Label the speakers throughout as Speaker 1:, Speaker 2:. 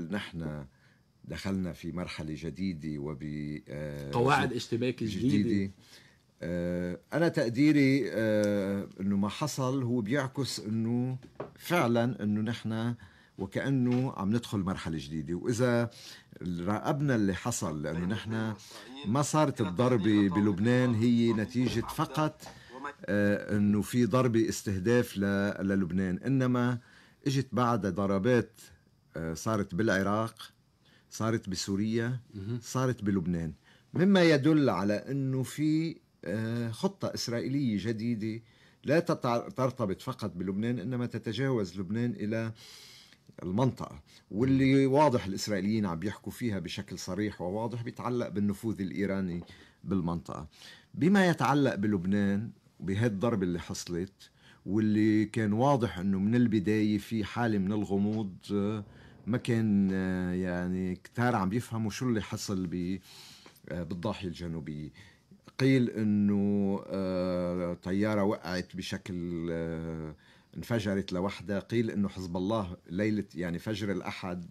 Speaker 1: نحن دخلنا في مرحلة جديدة
Speaker 2: قواعد اشتباك جديدة.
Speaker 1: أنا تقديري أنه ما حصل هو بيعكس أنه فعلا أنه نحن وكأنه عم ندخل مرحلة جديدة. وإذا راقبنا اللي حصل، لأنه نحن ما صارت الضربة بلبنان هي نتيجة فقط أنه في ضربة استهداف للبنان، إنما اجت بعد ضربات صارت بالعراق، صارت بسوريا، صارت بلبنان، مما يدل على أنه في خطة إسرائيلية جديدة لا ترتبط فقط بلبنان، إنما تتجاوز لبنان إلى المنطقة، واللي واضح الإسرائيليين عم بيحكوا فيها بشكل صريح وواضح بيتعلق بالنفوذ الإيراني بالمنطقة. بما يتعلق بلبنان بهذه الضربة اللي حصلت، واللي كان واضح أنه من البداية في حالة من الغموض، ما كان يعني كتار عم بيفهموا شو اللي حصل بالضاحية الجنوبية. قيل انه طيارة وقعت بشكل انفجرت لوحدها، قيل انه حزب الله ليلة يعني فجر الاحد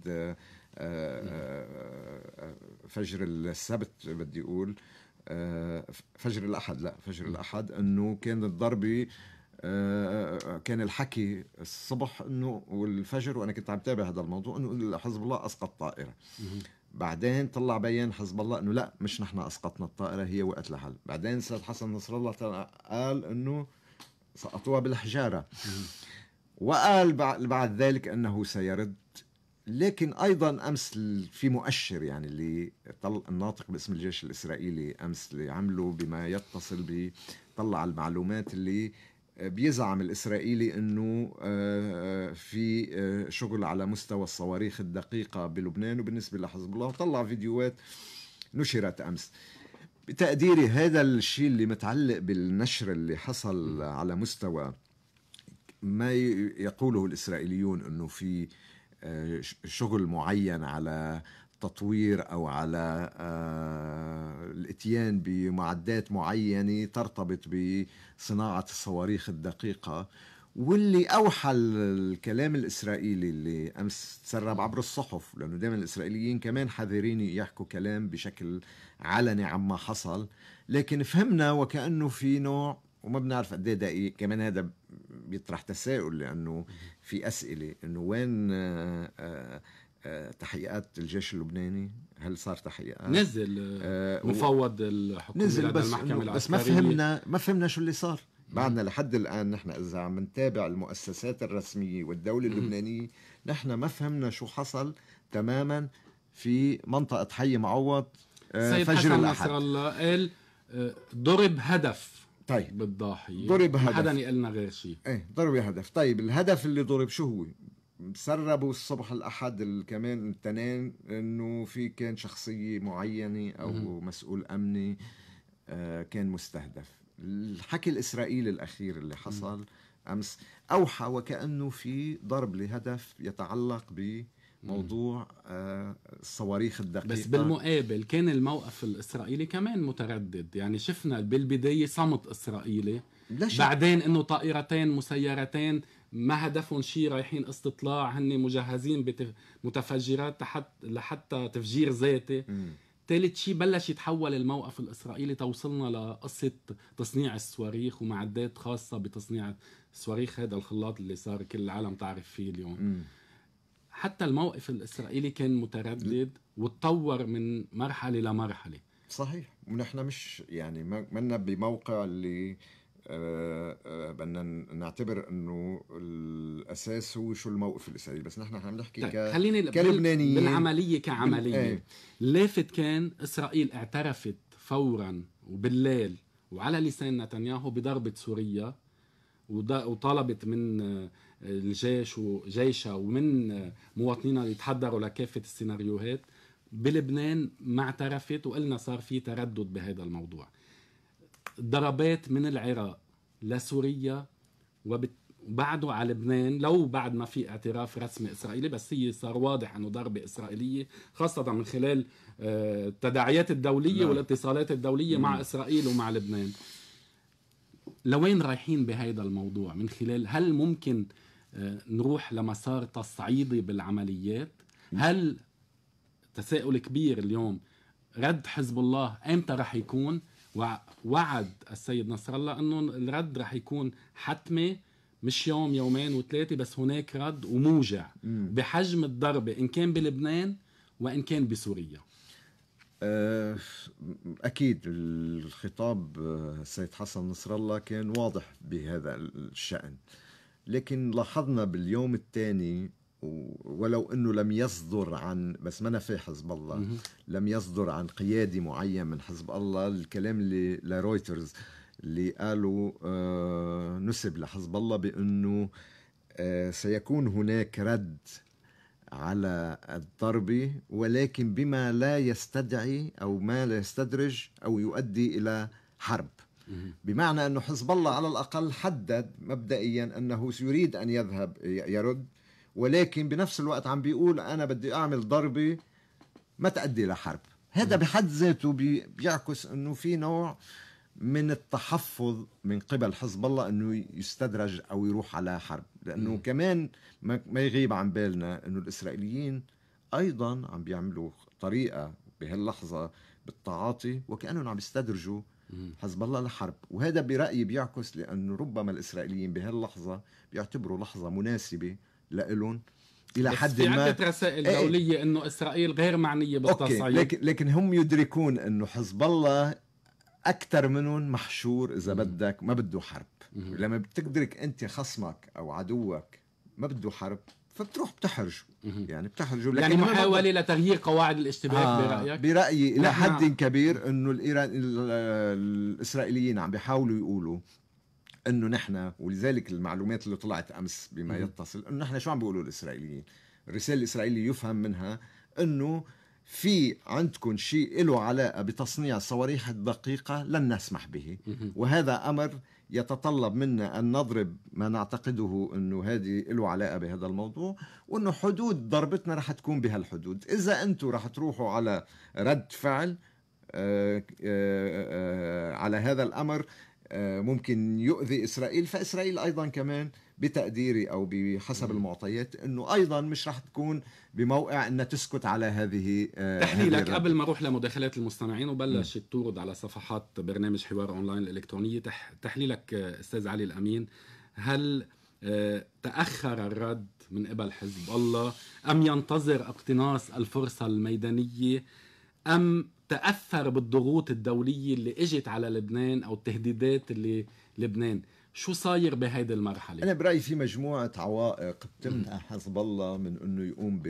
Speaker 1: فجر السبت بدي اقول فجر الاحد انه كان الضربة كان الحكي الصبح انه والفجر، وانا كنت عم تابع هذا الموضوع، انه حزب الله اسقط طائرة. بعدين طلع بيان حزب الله انه لا، مش نحن اسقطنا الطائره، هي وقت لحل. بعدين سيد حسن نصر الله قال انه سقطوها بالحجاره، وقال بعد ذلك انه سيرد. لكن ايضا امس في مؤشر، يعني اللي الناطق باسم الجيش الاسرائيلي امس اللي عمله بما يتصل بطلع المعلومات اللي بيزعم الإسرائيلي أنه في شغل على مستوى الصواريخ الدقيقة بلبنان وبالنسبة لحزب الله، وطلع فيديوهات نشرت أمس. بتقديري هذا الشيء اللي متعلق بالنشر اللي حصل على مستوى ما يقوله الإسرائيليون أنه في شغل معين على تطوير أو على الاتيان بمعدات معينة ترتبط بصناعة الصواريخ الدقيقة، واللي أوحى الكلام الإسرائيلي اللي أمس تسرب عبر الصحف، لأنه دائما الإسرائيليين كمان حذرين يحكوا كلام بشكل علني عما حصل. لكن فهمنا وكأنه في نوع، وما بنعرف قد ايه دقيق كمان، هذا بيطرح تساؤل، لأنه في أسئلة إنه وين تحقيقات الجيش اللبناني؟ هل صار تحقيقات؟
Speaker 2: نزل مفوض الحكومة
Speaker 1: نزل،
Speaker 2: بس المحكمة
Speaker 1: العسكرية، ما فهمنا شو اللي صار. بعدنا لحد الآن نحن إذا عم نتابع المؤسسات الرسمية والدولة اللبنانية، نحن ما فهمنا شو حصل تماما في منطقة حي معوض فجر الأحد.
Speaker 2: نصر الله قال ضرب هدف.
Speaker 1: طيب
Speaker 2: بالضاحية
Speaker 1: ضرب هدف،
Speaker 2: حدا يقلنا غير شيء.
Speaker 1: ضرب هدف. طيب الهدف اللي ضرب شو هو؟ سربوا الصبح الأحد كمان التنين انه في كان شخصية معينة او مسؤول امني كان مستهدف. الحكي الإسرائيلي الأخير اللي حصل أمس أوحى وكأنه في ضرب لهدف يتعلق بموضوع الصواريخ الدقيقة.
Speaker 2: بس بالمقابل كان الموقف الإسرائيلي كمان متردد، يعني شفنا بالبداية صمت إسرائيلي، بعدين إنه طائرتين مسيرتين ما هدفهم شيء، رايحين استطلاع، هن مجهزين بمتفجرات لحتى تفجير ذاتي. ثالث شيء بلش يتحول الموقف الإسرائيلي، توصلنا لقصة تصنيع الصواريخ ومعدات خاصة بتصنيع الصواريخ، هذا الخلاط اللي صار كل العالم تعرف فيه اليوم. حتى الموقف الإسرائيلي كان متردد وتطور من مرحلة لمرحلة.
Speaker 1: صحيح، ونحن مش يعني منا بموقع اللي بدنا نعتبر انه الاساس هو شو الموقف الاسرائيلي، بس نحن عم نحكي
Speaker 2: كلبنانيين بالعمليه كعمليه. لافت كان اسرائيل اعترفت فورا وبالليل وعلى لسان نتنياهو بضربه سوريا، وطالبت من الجيش وجيشها ومن مواطنينا يتحضروا لكافه السيناريوهات. بلبنان ما اعترفت، وقلنا صار في تردد بهذا الموضوع. ضربات من العراق لسوريا وبعده على لبنان، لو بعد ما في اعتراف رسمي إسرائيلي، بس هي صار واضح أنه ضربة إسرائيلية، خاصة من خلال التداعيات الدولية والاتصالات الدولية مع إسرائيل ومع لبنان. لوين رايحين بهذا الموضوع؟ من خلال هل ممكن نروح لمسار تصعيدي بالعمليات؟ هل تساؤل كبير اليوم، رد حزب الله امتى رح يكون؟ ووعد السيد نصر الله انه الرد رح يكون حتمي، مش يوم يومين وثلاثة، بس هناك رد وموجع بحجم الضربة إن كان بلبنان وإن كان بسوريا.
Speaker 1: أكيد الخطاب السيد حسن نصر الله كان واضح بهذا الشأن، لكن لاحظنا باليوم الثاني ولو أنه لم يصدر عن، بس ما نفي حزب الله، لم يصدر عن قيادي معين من حزب الله الكلام اللي لرويترز اللي قالوا نسب لحزب الله بأنه سيكون هناك رد على الضربة، ولكن بما لا يستدعي أو ما لا يستدرج أو يؤدي إلى حرب. بمعنى أنه حزب الله على الأقل حدد مبدئيا أنه يريد أن يذهب يرد، ولكن بنفس الوقت عم بيقول أنا بدي أعمل ضربة ما تؤدي لحرب. هذا بحد ذاته بيعكس أنه في نوع من التحفظ من قبل حزب الله أنه يستدرج أو يروح على حرب، لأنه كمان ما يغيب عن بالنا أنه الإسرائيليين أيضا عم بيعملوا طريقة بهاللحظة بالتعاطي وكأنهم عم يستدرجوا حزب الله لحرب. وهذا برأيي بيعكس لأنه ربما الإسرائيليين بهاللحظة بيعتبروا لحظة مناسبة لإلهم إلى حد ما.
Speaker 2: في عدة رسائل دولية أنه إسرائيل غير معنية بالتصعيد،
Speaker 1: لكن هم يدركون أنه حزب الله أكثر منهم محشور إذا بدك ما بده حرب. لما بتقدرك أنت خصمك أو عدوك ما بده حرب فبتروح بتحرجه، يعني بتحرجه.
Speaker 2: يعني محاولة لتغيير قواعد الاشتباك برأيك؟
Speaker 1: برأيي إلى حد كبير أنه الإسرائيليين عم بيحاولوا يقولوا أنه نحن، ولذلك المعلومات اللي طلعت أمس بما يتصل أنه نحن شو عم بيقولوا الإسرائيليين، الرسالة الإسرائيلية يفهم منها أنه في عندكم شيء له علاقة بتصنيع الصواريخ الدقيقة لن نسمح به، وهذا أمر يتطلب منا أن نضرب ما نعتقده أنه هذه له علاقة بهذا الموضوع، وأنه حدود ضربتنا رح تكون بهالحدود. إذا أنتم رح تروحوا على رد فعل على هذا الأمر ممكن يؤذي إسرائيل، فإسرائيل أيضا كمان بتقديري أو بحسب المعطيات أنه أيضا مش رح تكون بموقع أنها تسكت على هذه
Speaker 2: تحليلك قبل ما أروح لمداخلات المستمعين وبلش تورد على صفحات برنامج حوار أونلاين الإلكترونية. تحليلك أستاذ علي الأمين، هل تأخر الرد من قبل حزب الله أم ينتظر اقتناص الفرصة الميدانية أم تأثر بالضغوط الدولية اللي اجت على لبنان أو التهديدات اللي لبنان؟ شو صاير بهيدي المرحلة؟
Speaker 1: أنا برأيي في مجموعة عوائق بتمنع حزب الله من أنه يقوم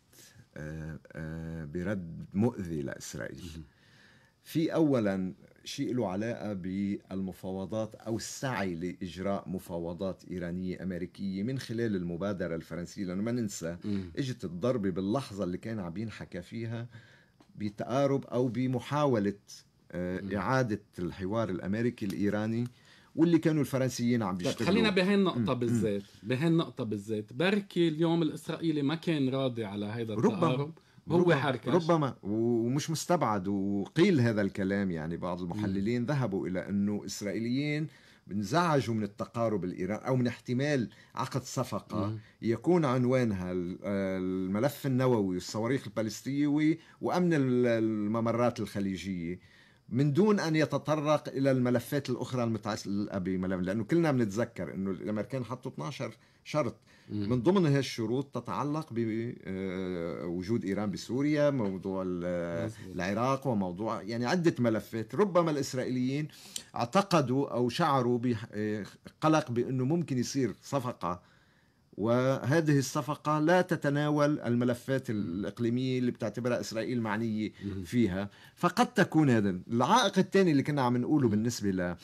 Speaker 1: برد مؤذي لإسرائيل. في أولا شيء له علاقة بالمفاوضات أو السعي لإجراء مفاوضات إيرانية أمريكية من خلال المبادرة الفرنسية، لأنه ما ننسى اجت الضربة باللحظة اللي كان عم ينحكى فيها بتقارب أو بمحاولة إعادة الحوار الأمريكي الإيراني، واللي كانوا الفرنسيين عم بيشتغلوا.
Speaker 2: خلينا بهالنقطة بالذات بركي اليوم الإسرائيلي ما كان راضي على هذا التقارب، هو حركش
Speaker 1: ربما، ومش مستبعد، وقيل هذا الكلام، يعني بعض المحللين ذهبوا إلى أنه إسرائيليين انزعجوا من التقارب الإيراني أو من احتمال عقد صفقة يكون عنوانها الملف النووي والصواريخ البالستية وأمن الممرات الخليجية، من دون أن يتطرق إلى الملفات الأخرى المتعلقة بملف، لأنه كلنا بنتذكر أنه الأمريكان حطوا 12 شرط من ضمن هذه الشروط تتعلق بوجود إيران بسوريا، موضوع العراق، وموضوع يعني عدة ملفات. ربما الإسرائيليين اعتقدوا أو شعروا بقلق بأنه ممكن يصير صفقة، وهذه الصفقة لا تتناول الملفات الإقليمية اللي بتعتبرها إسرائيل معنية فيها، فقد تكون هذا العائق الثاني اللي كنا عم نقوله بالنسبة ل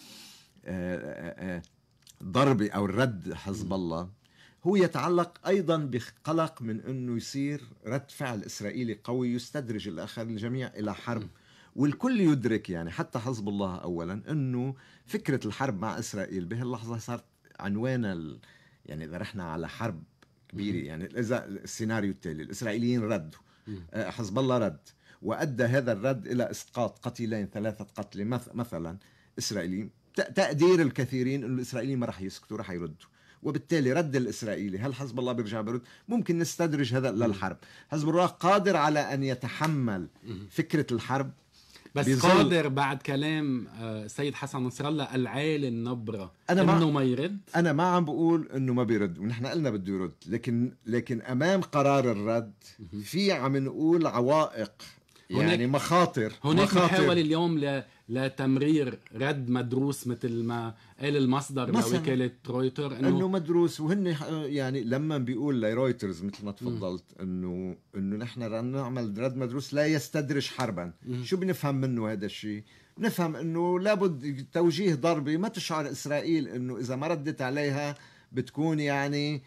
Speaker 1: ضرب أو الرد حزب الله، هو يتعلق أيضا بقلق من أنه يصير رد فعل إسرائيلي قوي يستدرج الجميع إلى حرب. والكل يدرك، يعني حتى حزب الله أولا، أنه فكرة الحرب مع إسرائيل بهاللحظة صارت عنوان يعني إذا رحنا على حرب كبيرة، يعني إذا السيناريو التالي الإسرائيليين ردوا، حزب الله رد، وأدى هذا الرد إلى إسقاط قتيلين 3 قتلى مثلا إسرائيليين، تقدير الكثيرين أن الإسرائيليين ما رح يسكتوا، رح يردوا. وبالتالي رد الإسرائيلي، هل حزب الله بيرجع برد؟ ممكن نستدرج هذا للحرب. حزب الله قادر على أن يتحمل فكرة الحرب،
Speaker 2: بس قادر بعد كلام السيد حسن نصر الله العالي النبرة انه ما يرد.
Speaker 1: انا ما عم بقول انه ما بيرد، ونحن قلنا بده يرد، لكن امام قرار الرد في عم نقول عوائق، يعني مخاطر.
Speaker 2: هناك محاولة اليوم لتمرير رد مدروس مثل ما قال المصدر لوكالة رويتر
Speaker 1: انه مدروس. وهن يعني لما بيقول لرويترز مثل ما تفضلت انه نحن رح نعمل رد مدروس لا يستدرج حربا، شو بنفهم منه هذا الشيء؟ نفهم انه لابد توجيه ضربة ما تشعر اسرائيل انه اذا ما ردت عليها بتكون يعني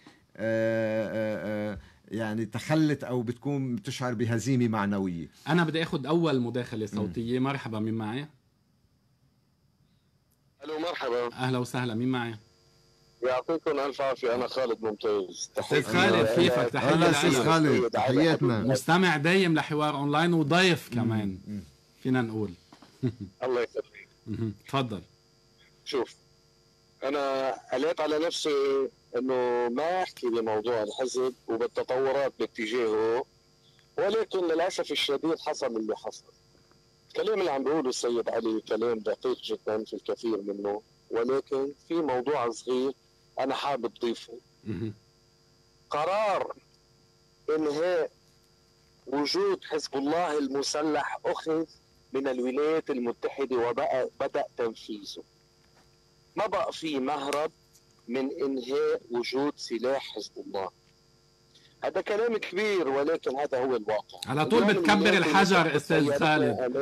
Speaker 1: يعني تخلت او بتكون تشعر بهزيمة معنوية.
Speaker 2: انا بدي اخذ اول مداخلة صوتية. مرحبا، مين معي؟
Speaker 3: الو مرحبا،
Speaker 2: اهلا وسهلا، مين معي؟
Speaker 3: يعطيكم الف عافيه. انا خالد ممتاز.
Speaker 2: استاذ خالد كيفك؟ تحيه
Speaker 1: استاذ خالد، تحياتنا.
Speaker 2: مستمع دايم لحوار اونلاين وضيف كمان فينا نقول.
Speaker 3: الله يخليك.
Speaker 2: تفضل.
Speaker 3: شوف، انا قلت على نفسي انه ما احكي بموضوع الحزب وبالتطورات باتجاهه، ولكن للاسف الشديد حصل اللي حصل. الكلام اللي عم بيقوله السيد علي كلام دقيق جدا في الكثير منه، ولكن في موضوع صغير أنا حابب ضيفه. قرار إنهاء وجود حزب الله المسلح أخذ من الولايات المتحدة وبدأ تنفيذه. ما بقى في مهرب من إنهاء وجود سلاح حزب الله. هذا كلام كبير ولكن هذا هو الواقع.
Speaker 2: على طول بتكبر الحجر استاذ خالد.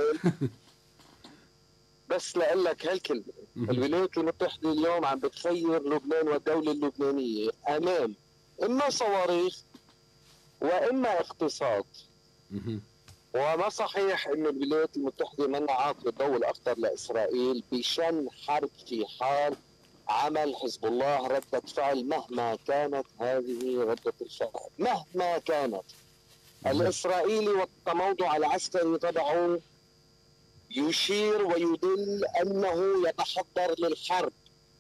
Speaker 3: بس لأقول لك هالكلمة، الولايات المتحدة اليوم عم بتخير لبنان والدولة اللبنانية أمام إما صواريخ وإما اقتصاد. وما صحيح إن الولايات المتحدة منها عاطلة الضوء الأخضر لإسرائيل بشن حرب في حال عمل حزب الله ردة فعل، مهما كانت هذه ردة الفعل، مهما كانت. الإسرائيلي والتموضع العسكري تبعه يشير ويدل أنه يتحضر للحرب.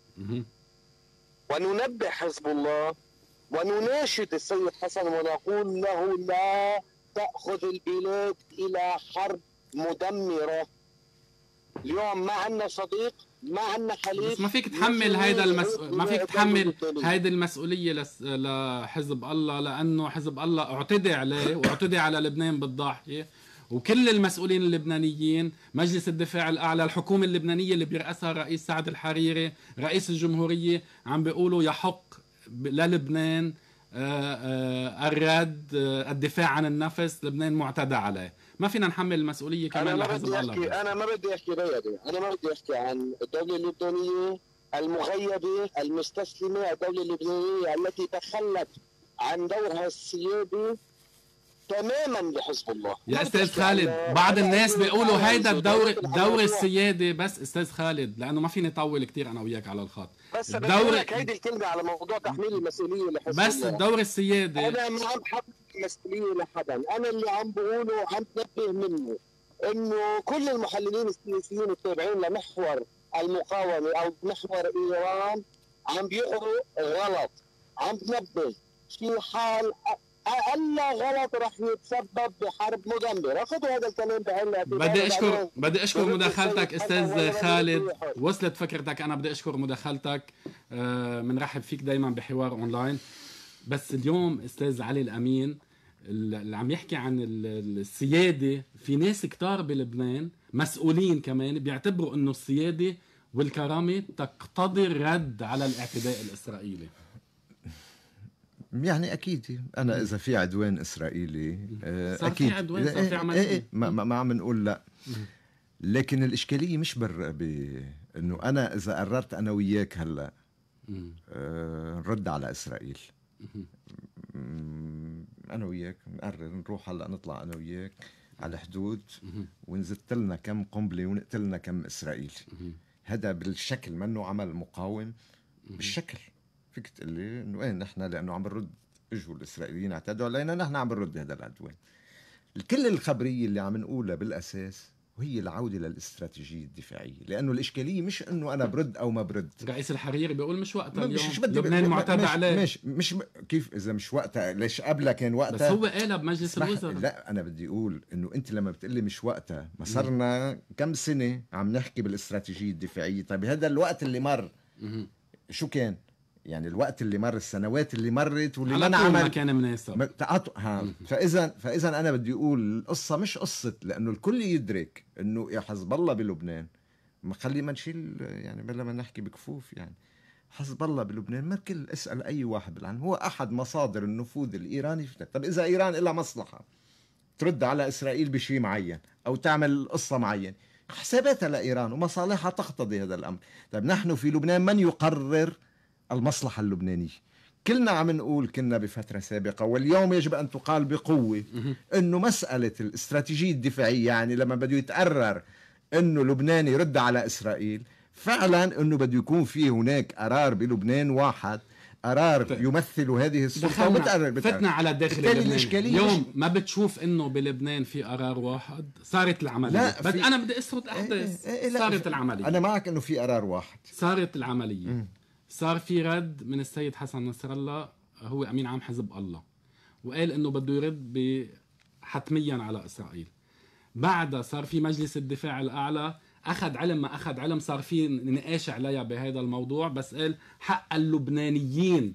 Speaker 3: وننبه حزب الله ونناشد السيد حسن ونقول له لا تأخذ البلاد إلى حرب مدمرة. اليوم ما عندنا صديق، ما عندنا حليف.
Speaker 2: بس ما فيك تحمل ما فيك تحمل هيدي المسؤولية لحزب الله، لأنه حزب الله اعتدى عليه واعتدى على لبنان بالضاحية، وكل المسؤولين اللبنانيين، مجلس الدفاع الأعلى، الحكومة اللبنانية اللي بيرأسها الرئيس سعد الحريري، رئيس الجمهورية، عم بيقولوا يحق للبنان الرد، الدفاع عن النفس. لبنان معتدى عليه، ما فينا نحمل المسؤولية كمان لحزب الله.
Speaker 3: أنا ما بدي أحكي رياضي، أنا ما بدي أحكي عن الدولة اللبنانية المغيبة المستسلمة، الدولة اللبنانية التي تخلت عن دورها السيادي تماما لحزب الله.
Speaker 2: يا استاذ خالد، بعض الناس بيقولوا هيدا الدور السيادي. بس استاذ خالد، لانه ما فيني طول كتير انا وياك على الخط.
Speaker 3: بس بدي لك هيدي الكلمه على موضوع تحميل المسؤوليه لحزب
Speaker 2: بس الله. الدور السيادي،
Speaker 3: انا ما عم بحمل المسؤوليه لحدا، انا اللي عم بقوله عم تنبه منه انه كل المحللين السياسيين التابعين لمحور المقاومه او محور ايران عم بيقروا غلط. عم تنبه في حال أقل غلط رح يتسبب بحرب مدمرة. خذوا هذا الكلام بعين.
Speaker 2: بدي أشكر مداخلتك أستاذ خالد، وصلت فكرتك. أنا بدي أشكر مداخلتك، منرحب فيك دايما بحوار أونلاين. بس اليوم أستاذ علي الأمين اللي عم يحكي عن السيادة، في ناس كتار بلبنان مسؤولين كمان بيعتبروا أنه السيادة والكرامة تقتضي الرد على الاعتداء الإسرائيلي.
Speaker 1: يعني اكيد انا اذا في عدوان اسرائيلي
Speaker 2: اكيد في عدوان، صار في عمليه،
Speaker 1: ما عم نقول لا. لكن الاشكاليه مش انه انا اذا قررت انا وياك هلا نرد على اسرائيل، انا وياك نقرر نروح هلا نطلع انا وياك على الحدود ونزت لنا كم قنبله ونقتلنا كم اسرائيلي. هذا بالشكل منه عمل مقاوم بالشكل. فيك تقول لي انه ايه نحن لانه عم نرد، اجوا الاسرائيليين اعتدوا علينا، نحن عم نرد هذا العدوان. كل الخبريه اللي عم نقولها بالاساس وهي العودة للاستراتيجية الدفاعية. لأنه الإشكالية مش أنه أنا برد أو ما برد.
Speaker 2: رئيس الحريري بيقول مش وقتها اليوم، لبنان معتدى عليه.
Speaker 1: مش كيف إذا مش وقتها؟ ليش قبلها كان وقتها؟
Speaker 2: بس هو قالها بمجلس الوزراء.
Speaker 1: لا أنا بدي أقول أنه أنت لما بتقلي مش وقتها، ما صرنا كم سنة عم نحكي بالاستراتيجية الدفاعية. طيب هذا الوقت اللي مر شو كان؟ يعني الوقت اللي مر، السنوات اللي مرت واللي ما نعمل
Speaker 2: ما كان مناسب.
Speaker 1: فإذا أنا بدي أقول القصة مش قصة، لأنه الكل يدرك أنه يا حزب الله بلبنان، ما خلي ما نشيل يعني بلا ما نحكي بكفوف. يعني حزب الله بلبنان مركل، اسأل أي واحد بالعالم، هو أحد مصادر النفوذ الإيراني. طب إذا إيران إلها مصلحة ترد على إسرائيل بشيء معين أو تعمل قصة معين، حساباتها لإيران ومصالحها تقتضي هذا الأمر. طيب نحن في لبنان من يقرر المصلحة اللبنانية؟ كلنا عم نقول، كنا بفترة سابقة واليوم يجب أن تقال بقوة أنه مسألة الاستراتيجية الدفاعية، يعني لما بده يتقرر أنه لبنان يرد على إسرائيل، فعلا أنه بده يكون فيه هناك قرار بلبنان واحد، قرار يمثل هذه السلطة وبتقرر.
Speaker 2: فتنا على داخل لبنان اليوم. ما بتشوف انه بلبنان في قرار واحد؟ صارت العملية. انا بدي اسرد احداث. صارت العملية.
Speaker 1: انا معك انه في قرار واحد،
Speaker 2: صارت العملية. صار في رد من السيد حسن نصر الله، هو امين عام حزب الله، وقال انه بده يرد حتميا على اسرائيل. بعدها صار في مجلس الدفاع الاعلى أخذ علم، ما أخذ علم، صار في نقاش عليها بهذا الموضوع، بس قال حق اللبنانيين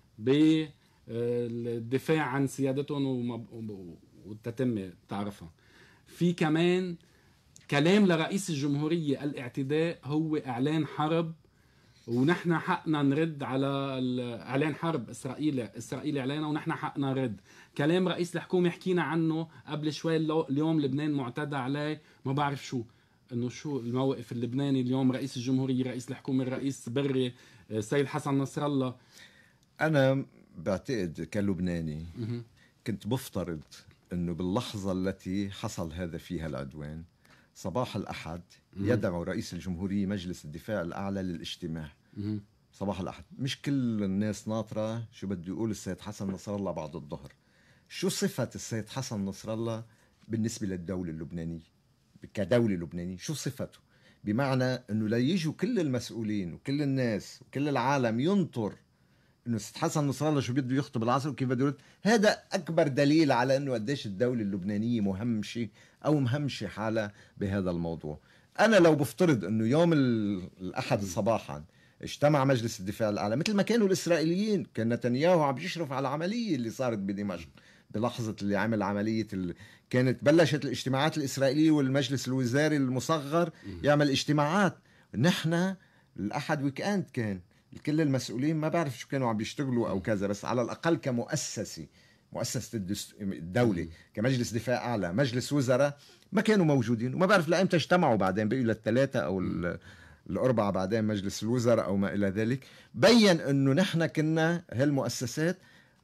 Speaker 2: بالدفاع عن سيادتهم والتتمة تعرفها. في كمان كلام لرئيس الجمهورية، الاعتداء هو إعلان حرب، ونحن حقنا نرد على إعلان حرب إسرائيل إعلانه، ونحن حقنا نرد. كلام رئيس الحكومة حكينا عنه قبل شوي، اليوم لبنان معتدى عليه، ما بعرف انه شو الموقف اللبناني اليوم. رئيس الجمهورية، رئيس الحكومة، الرئيس بري، سيد حسن نصر الله.
Speaker 1: انا بعتقد كلبناني كنت بفترض انه باللحظة التي حصل هذا فيها العدوان، صباح الأحد يدعو رئيس الجمهورية مجلس الدفاع الأعلى للاجتماع. صباح الأحد، مش كل الناس ناطرة شو بده يقول السيد حسن نصر الله بعد الظهر. شو صفة السيد حسن نصر الله بالنسبة للدولة اللبنانية كدولة لبنانية؟ شو صفته؟ بمعنى أنه لا يجوا كل المسؤولين وكل الناس وكل العالم ينطر أنه السيد حسن نصر الله شو بده يخطب العصر وكيف بده يرد. هذا أكبر دليل على أنه قديش الدولة اللبنانية مهمشة أو مهمشة حالة بهذا الموضوع. أنا لو بفترض أنه يوم الأحد صباحا اجتمع مجلس الدفاع الأعلى مثل ما كانوا الإسرائيليين، كان نتنياهو عم يشرف على العملية اللي صارت بدمشق بلحظة اللي عمل عملية كانت بلشت الاجتماعات الإسرائيلية والمجلس الوزاري المصغر يعمل اجتماعات. نحن الأحد ويكاند كان كل المسؤولين ما بعرف شو كانوا عم بيشتغلوا أو كذا، بس على الأقل كمؤسسة، مؤسسة الدولة كمجلس دفاع أعلى، مجلس وزراء، ما كانوا موجودين. وما بعرف لأيمتى اجتمعوا بعدين، بقوا للثلاثة أو الأربعة بعدين مجلس الوزراء أو ما إلى ذلك. بيّن أنه نحن كنا هالمؤسسات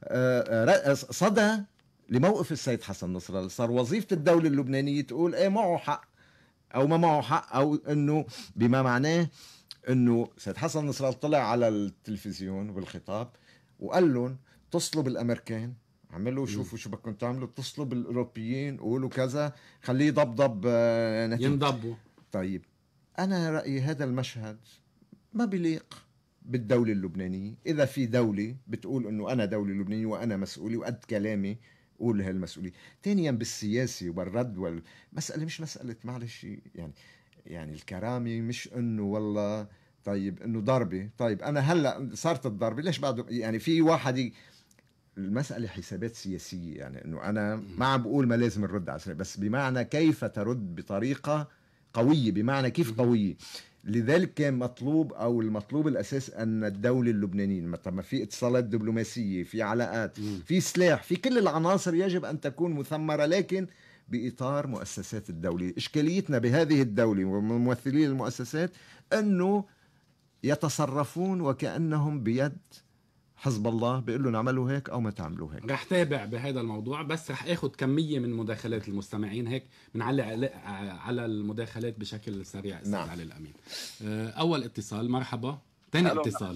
Speaker 1: صدى لموقف السيد حسن نصر الله. صار وظيفة الدولة اللبنانية تقول ايه معه حق او ما معه حق، او انه بما معناه انه سيد حسن نصر الله طلع على التلفزيون بالخطاب وقال لهم اتصلوا بالامريكان، عملوا شوفوا شو بدكم تعملوا، اتصلوا بالاوروبيين قولوا كذا، خليه يضبضب
Speaker 2: ينضبوا.
Speaker 1: طيب انا رأيي هذا المشهد ما بيليق بالدولة اللبنانية. إذا في دولة بتقول إنه أنا دولة لبنانية وأنا مسؤولي وقد كلامي قول هالمسؤولية. ثانيا بالسياسي والرد والمسألة مش مسألة معلش يعني الكرامة مش إنه والله طيب إنه ضربة، طيب أنا هلأ صارت الضربة ليش بعد يعني في واحد المسألة حسابات سياسية. يعني إنه أنا ما عم بقول ما لازم نرد على إسرائيل، بس بمعنى كيف ترد بطريقة قوية، بمعنى كيف قوية. لذلك كان مطلوب أو المطلوب الأساس أن الدولة اللبنانية ما في اتصالات دبلوماسية، في علاقات، في سلاح، في كل العناصر يجب أن تكون مثمرة، لكن بإطار مؤسسات الدولة. إشكاليتنا بهذه الدولة وممثلين المؤسسات أنه يتصرفون وكأنهم بيد حزب الله، بيقول لهم اعملوا هيك او ما تعملوا هيك.
Speaker 2: رح تابع بهذا الموضوع، بس رح اخذ كميه من مداخلات المستمعين، هيك بنعلق على المداخلات بشكل سريع.
Speaker 1: نعم.
Speaker 2: على الامين. اول اتصال، مرحبا. ثاني اتصال.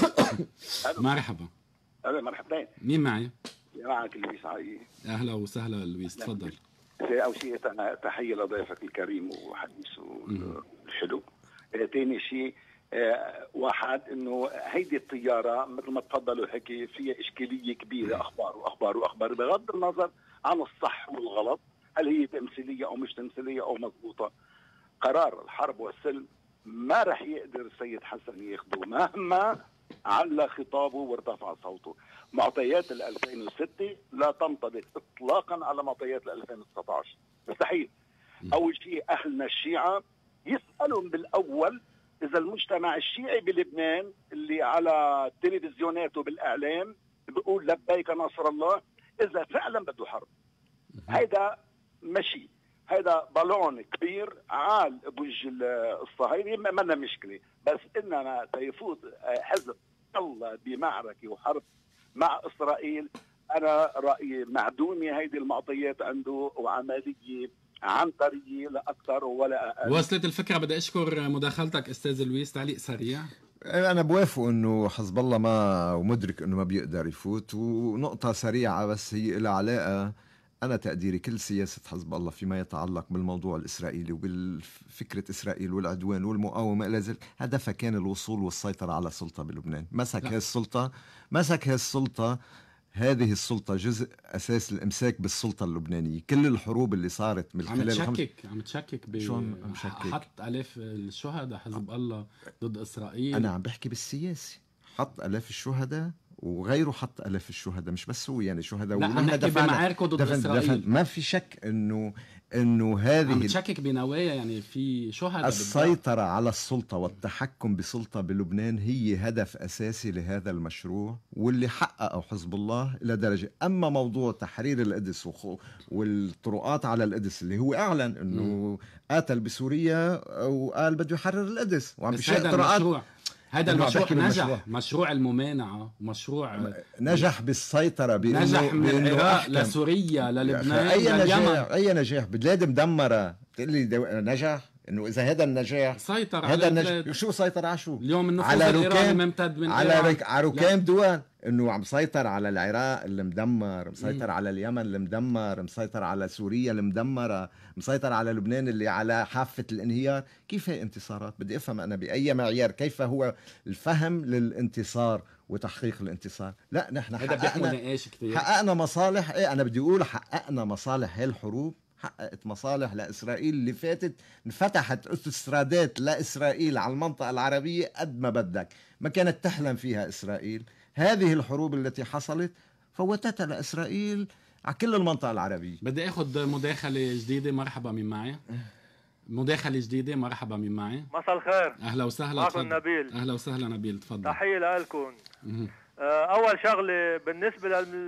Speaker 2: مرحبا.
Speaker 4: مرحبتين.
Speaker 2: مين معي؟
Speaker 4: معك لويس عايي.
Speaker 2: اهلا وسهلا لويس، تفضل.
Speaker 4: أول شيء تحية لضيفك الكريم وحديثه الحلو. ثاني شيء واحد انه هيدي الطياره مثل ما تفضلوا هيك فيها اشكاليه كبيره، اخبار بغض النظر عن الصح والغلط، هل هي تمثيليه او مش تمثيليه او مضبوطه. قرار الحرب والسلم ما رح يقدر السيد حسن ياخده مهما على خطابه وارتفع صوته. معطيات 2006 لا تنطبق اطلاقا على معطيات 2019، مستحيل. اول شيء اهلنا الشيعة يسألهم بالاول اذا المجتمع الشيعي بلبنان اللي على التلفزيونات وبالاعلام بيقول لبيك ناصر الله اذا فعلا بده حرب. هيدا ماشي، هيدا بالون كبير عال بوجه الصهاينة، ما لنا مشكله، بس اننا تيفوت حزب الله بمعركه وحرب مع اسرائيل، انا رايي معدومه هيدي المعطيات عنده وعمليه عنتريه لا اكثر ولا اقل.
Speaker 2: وصلت الفكره. بدي اشكر مداخلتك استاذ لويس. تعليق سريع.
Speaker 1: انا بوافق انه حزب الله ما ومدرك انه ما بيقدر يفوت. ونقطه سريعه بس هي لها علاقه، أنا تقديري كل سياسة حزب الله فيما يتعلق بالموضوع الإسرائيلي وبالفكرة إسرائيل والعدوان والمقاومة إلى ذلك هدفها كان الوصول والسيطرة على السلطة بلبنان. مسك هذه السلطة هذه السلطة جزء أساس الإمساك بالسلطة اللبنانية. كل الحروب اللي صارت من خلال
Speaker 2: عم تشكك حط ألاف الشهداء حزب الله ضد إسرائيل.
Speaker 1: أنا عم بحكي بالسياسي، حط ألاف الشهداء وغيره حط ألاف الشهداء، مش بس هو يعني شهداء.
Speaker 2: لا عم نحكي بمعاركه ضد إسرائيل.
Speaker 1: ما في شك إنه هذه
Speaker 2: عم بتشكك بنوايا، يعني في شهداء.
Speaker 1: السيطرة على السلطة والتحكم بسلطة بلبنان هي هدف أساسي لهذا المشروع، واللي حققه حزب الله إلى درجة. أما موضوع تحرير القدس والطرقات على القدس اللي هو أعلن إنه قاتل بسوريا وقال بده يحرر القدس وعم بيشق طرقات.
Speaker 2: هذا المشروع نجح، مشروع الممانعة ومشروع
Speaker 1: نجح بالسيطرة
Speaker 2: نجح من العراق لسوريا للبنان
Speaker 1: أي نجاح بلاد مدمرة تقول لي نجح؟ إنه إذا هذا النجاح
Speaker 2: سيطر
Speaker 1: على البلاد. شو سيطر على شو؟
Speaker 2: اليوم النفوذ الإيراني ممتد من
Speaker 1: على ركام دول. إنه عم سيطر على العراق اللي مدمر، مسيطر على اليمن اللي مدمر، مسيطر على سوريا اللي مدمرة، مسيطر على لبنان اللي على حافة الانهيار. كيف هي انتصارات؟ بدي أفهم أنا بأي معيار كيف هو الفهم للانتصار وتحقيق الانتصار. لا نحن حققنا مصالح. إيه أنا بدي أقول حققنا مصالح هاي الحروب. حققت مصالح لإسرائيل اللي فاتت، انفتحت أوتوسترادات لإسرائيل على المنطقة العربية قد ما بدك، ما كانت تحلم فيها إسرائيل. هذه الحروب التي حصلت فوتتها لإسرائيل على كل المنطقة العربية.
Speaker 2: بدي أخذ مداخلة جديدة. مرحبا، من معي؟ مداخلة جديدة. مرحبا، من معي؟
Speaker 5: مساء الخير.
Speaker 2: أهلا وسهلا.
Speaker 5: معكم نبيل.
Speaker 2: أهلا وسهلا نبيل، تفضل.
Speaker 5: تحية لكم. أول شغلة بالنسبة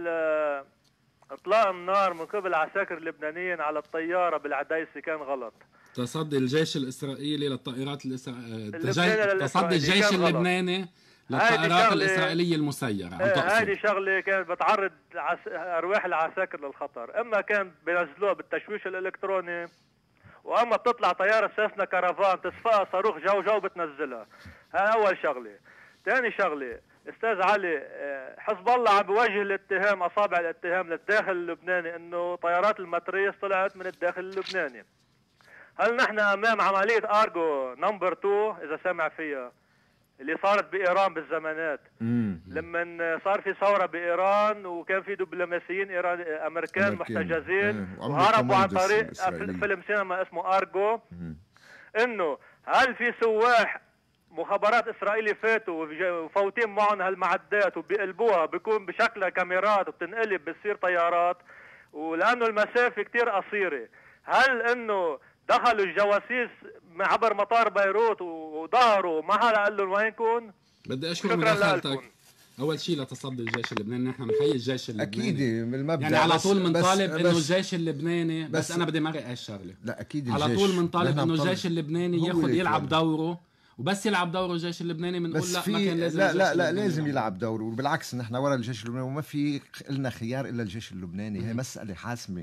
Speaker 5: إطلاق النار من قبل عساكر لبنانيين على الطيارة بالعديسي كان غلط.
Speaker 2: تصدي الجيش الإسرائيلي للطائرات تصدي الجيش اللبناني للطائرات الإسرائيلية المسيرة.
Speaker 5: هذه شغلة كانت بتعرض أرواح العساكر للخطر. إما كان بينزلوها بالتشويش الإلكتروني، وأما بتطلع طيارة ساسنا كرفان تصفى صاروخ جو بتنزلها. هذا أول شغلة. ثاني شغلة، استاذ علي، حزب الله عم بيوجه الاتهام، اصابع الاتهام للداخل اللبناني انه طيارات المتريس طلعت من الداخل اللبناني. هل نحن امام عمليه ارجو نمبر 2 اذا سمع فيها اللي صارت بايران بالزمانات؟ لما صار في ثوره بايران وكان في دبلوماسيين امريكان محتجزين وهربوا عن طريق فيلم سينما اسمه ارجو، انه هل في سواح مخابرات إسرائيلي فاتوا وفوتين معهم هالمعدات وبيقلبوها بيكون بشكلها كاميرات وبتنقلب بتصير طيارات، ولأنه المسافة كتير قصيرة، هل إنه دخلوا الجواسيس عبر مطار بيروت وظهروا ما حدا قال لهم وينكم؟
Speaker 2: بدي أشكر مداخلتك. أول شيء لتصدي الجيش اللبناني، نحن بنحيي الجيش اللبناني
Speaker 1: أكيد من المبدأ،
Speaker 2: يعني على طول بنطالب إنه الجيش اللبناني بس أنا بدي مرق هالشغلة.
Speaker 1: لا أكيد
Speaker 2: على طول بنطالب إنه الجيش اللبناني يلعب دوره، وبس يلعب دوره الجيش اللبناني. بنقول لا ما كان لازم.
Speaker 1: لا لازم يلعب دوره، وبالعكس نحن ورا الجيش اللبناني وما في لنا خيار الا الجيش اللبناني. هي مسألة حاسمة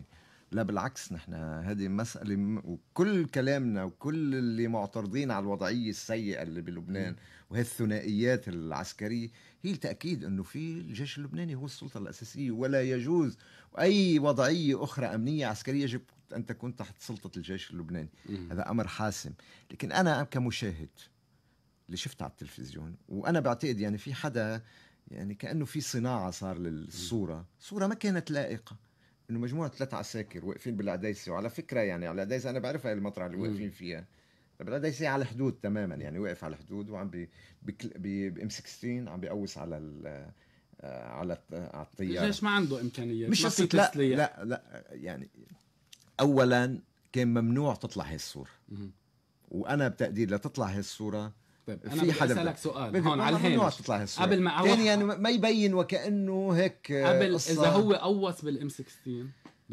Speaker 1: لا بالعكس، نحن هذه مسألة وكل كلامنا وكل اللي معترضين على الوضعية السيئة اللي بلبنان وهي الثنائيات العسكرية هي التأكيد أنه في الجيش اللبناني هو السلطة الأساسية، ولا يجوز أي وضعية أخرى أمنية عسكرية يجب أن تكون تحت سلطة الجيش اللبناني. هذا أمر حاسم. لكن أنا كمشاهد اللي شفت على التلفزيون، وأنا بعتقد يعني في حدا يعني كأنه في صناعة صار للصورة، صورة ما كانت لائقة، إنه مجموعة 3 عساكر واقفين بالعديسة. وعلى فكرة يعني على العديسة أنا بعرفها المطرح اللي واقفين فيها، بالعديسة على الحدود تماما، يعني واقف على الحدود وعم بام 16 عم بيقوس على الطيارة.
Speaker 2: الجيش ما عنده إمكانيات،
Speaker 1: مش
Speaker 2: ما في
Speaker 1: لا,
Speaker 2: تسليح.
Speaker 1: لا يعني أولا كان ممنوع تطلع هاي الصورة، وأنا بتقدير لا تطلع هاي الصورة.
Speaker 2: طيب أنا بدي أسألك سؤال هون على
Speaker 1: الهامش قبل ما
Speaker 2: تاني،
Speaker 1: يعني ما يبين وكأنه هيك
Speaker 2: قبل إذا هو قوص بالام 16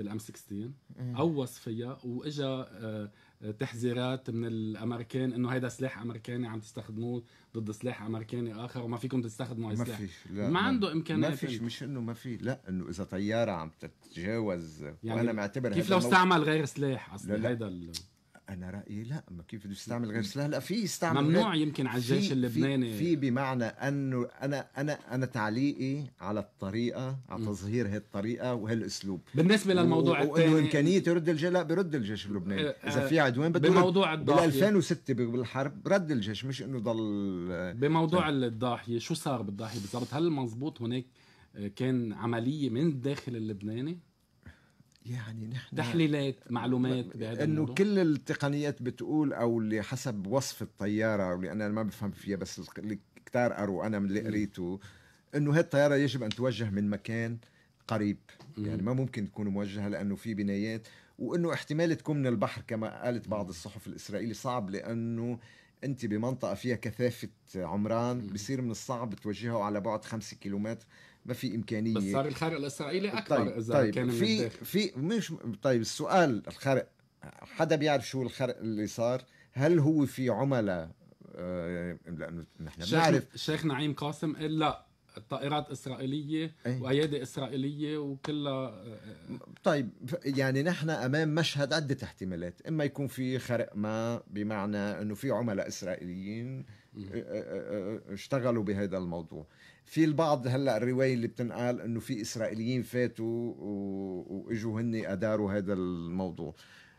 Speaker 2: قوص فيها واجا تحذيرات من الامريكان انه هيدا سلاح امريكاني عم تستخدموه ضد سلاح امريكاني اخر وما فيكم تستخدموا هاي السلاح. ما عنده امكانيات.
Speaker 1: ما فيش، مش انه ما في، لا انه اذا طياره عم تتجاوز يعني وانا معتبر
Speaker 2: كيف لو استعمل غير سلاح اصلا. هيدا
Speaker 1: انا رايي لا، ما كيف بده يستعمل غير سلاح، لا في يستعمل
Speaker 2: ممنوع يمكن على الجيش اللبناني.
Speaker 1: في بمعنى انه انا تعليقي على الطريقه، على تظهير هي الطريقه وهالاسلوب
Speaker 2: بالنسبه للموضوع الثاني،
Speaker 1: وانه امكانيه يرد الجيش. لا برد الجيش اللبناني اذا في عدوان بده.
Speaker 2: بموضوع الضاحيه
Speaker 1: 2006 بالحرب رد الجيش، مش انه ضل.
Speaker 2: بموضوع الضاحيه شو صار بالضاحيه بالضبط؟ هل مزبوط هناك كان عمليه من الداخل اللبناني؟
Speaker 1: يعني نحن
Speaker 2: تحليلات معلومات بهذا
Speaker 1: انه
Speaker 2: الموضوع؟
Speaker 1: كل التقنيات بتقول، او اللي حسب وصف الطياره، واللي انا ما بفهم فيها بس اللي كتار قروا انا من اللي قريته، انه هي الطياره يجب ان توجه من مكان قريب، يعني ما ممكن تكون موجهه لانه في بنايات، وانه احتمال تكون من البحر كما قالت بعض الصحف الاسرائيلي صعب، لانه انت بمنطقه فيها كثافه عمران بصير من الصعب توجهها على بعد 5 كيلومتر، ما في امكانيه.
Speaker 2: بس صار الخرق الاسرائيلي اكثر.
Speaker 1: طيب
Speaker 2: اذا
Speaker 1: طيب
Speaker 2: كان
Speaker 1: في مش طيب السؤال الخرق، حدا بيعرف شو الخرق اللي صار؟ هل هو في عملاء؟ لانه نحن بنعرف
Speaker 2: الشيخ نعيم قاسم قال لا، الطائرات اسرائيليه وايادي اسرائيليه وكلها.
Speaker 1: طيب يعني نحن امام مشهد عده احتمالات، اما يكون في خرق ما بمعنى انه في عملاء اسرائيليين اشتغلوا بهذا الموضوع. في البعض هلا الروايه اللي بتنقال انه في اسرائيليين فاتوا واجوا هن اداروا هذا الموضوع.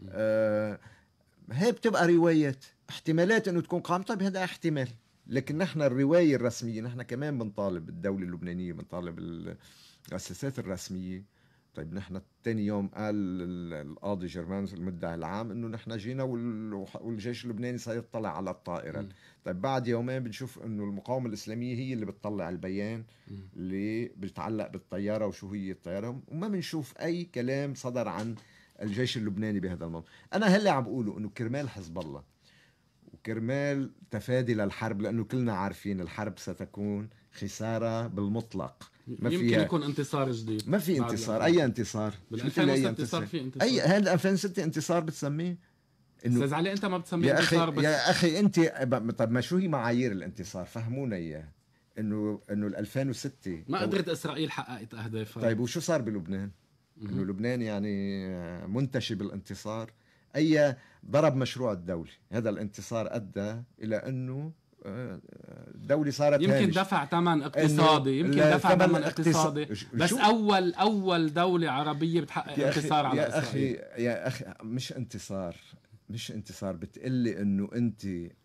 Speaker 1: هي بتبقى روايات، احتمالات انه تكون قام. طيب هذا احتمال، لكن نحن الروايه الرسميه، نحن كمان بنطالب الدوله اللبنانيه، بنطالب المؤسسات الرسميه. طيب نحن ثاني يوم قال القاضي جرمان المدعي العام انه نحن جينا والجيش اللبناني سيطلع على الطائره. طيب بعد يومين بنشوف انه المقاومه الاسلاميه هي اللي بتطلع البيان اللي بيتعلق بالطياره وشو هي الطياره، وما بنشوف اي كلام صدر عن الجيش اللبناني بهذا الموضوع. انا هلا عم بقوله انه كرمال حزب الله وكرمال تفادي للحرب، لانه كلنا عارفين الحرب ستكون خساره بالمطلق، ما
Speaker 2: يمكن يكون انتصار جديد.
Speaker 1: ما في انتصار. اي انتصار؟
Speaker 2: بال2006 صار في انتصار.
Speaker 1: اي هذا 2006 انتصار بتسميه؟
Speaker 2: استاذ علي انت ما بتسميه انتصار. بس
Speaker 1: يا اخي انت طب ما شو هي معايير الانتصار؟ فهمونا اياه. انه 2006
Speaker 2: ما قدرت اسرائيل حققت اهدافها.
Speaker 1: طيب وشو صار بلبنان؟ انه لبنان يعني منتشي بالانتصار. اي ضرب مشروع الدولة، هذا الانتصار ادى الى انه الدولة صارت
Speaker 2: يمكن
Speaker 1: هامش.
Speaker 2: دفع ثمن اقتصادي، يمكن دفع ثمن اقتصادي، بس اول دولة عربية بتحقق انتصار على اسرائيل.
Speaker 1: يا اخي مش انتصار بتقلي انه انت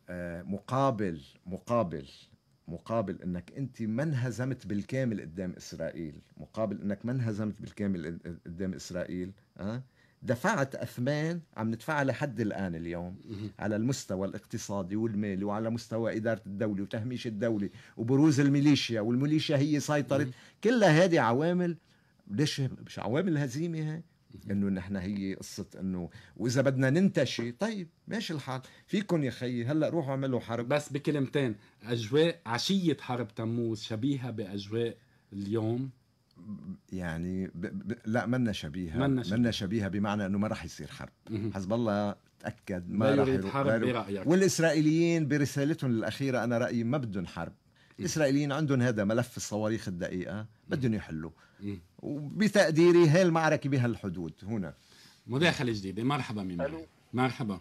Speaker 1: مقابل انك انت ما انهزمت بالكامل قدام اسرائيل، مقابل انك ما انهزمت بالكامل قدام اسرائيل، دفعت أثمان عم ندفعها لحد الآن اليوم على المستوى الاقتصادي والمالي، وعلى مستوى إدارة الدولة وتهميش الدولة وبروز الميليشيا، والميليشيا هي سيطرت. كلها هذه عوامل. ليش مش عوامل هزيمة هاي؟ إنه نحن هي قصة إنه وإذا بدنا ننتشي طيب ماشي الحال، فيكن يا خيي هلأ روحوا اعملوا حرب.
Speaker 2: بس بكلمتين، أجواء عشية حرب تموز شبيهة بأجواء اليوم؟
Speaker 1: يعني لا منا شبيهة بمعنى انه ما راح يصير حرب. حزب الله تأكد ما راح يصير
Speaker 2: حرب برأيك.
Speaker 1: والإسرائيليين برسالتهم الأخيرة أنا رأيي ما بدهم حرب. الإسرائيليين عندهم هذا ملف الصواريخ الدقيقة بدهم يحلوا، وبتقديري هاي المعركة بها الحدود هنا.
Speaker 2: مداخلة جديدة. مرحبا، مين معي؟ مرحبا،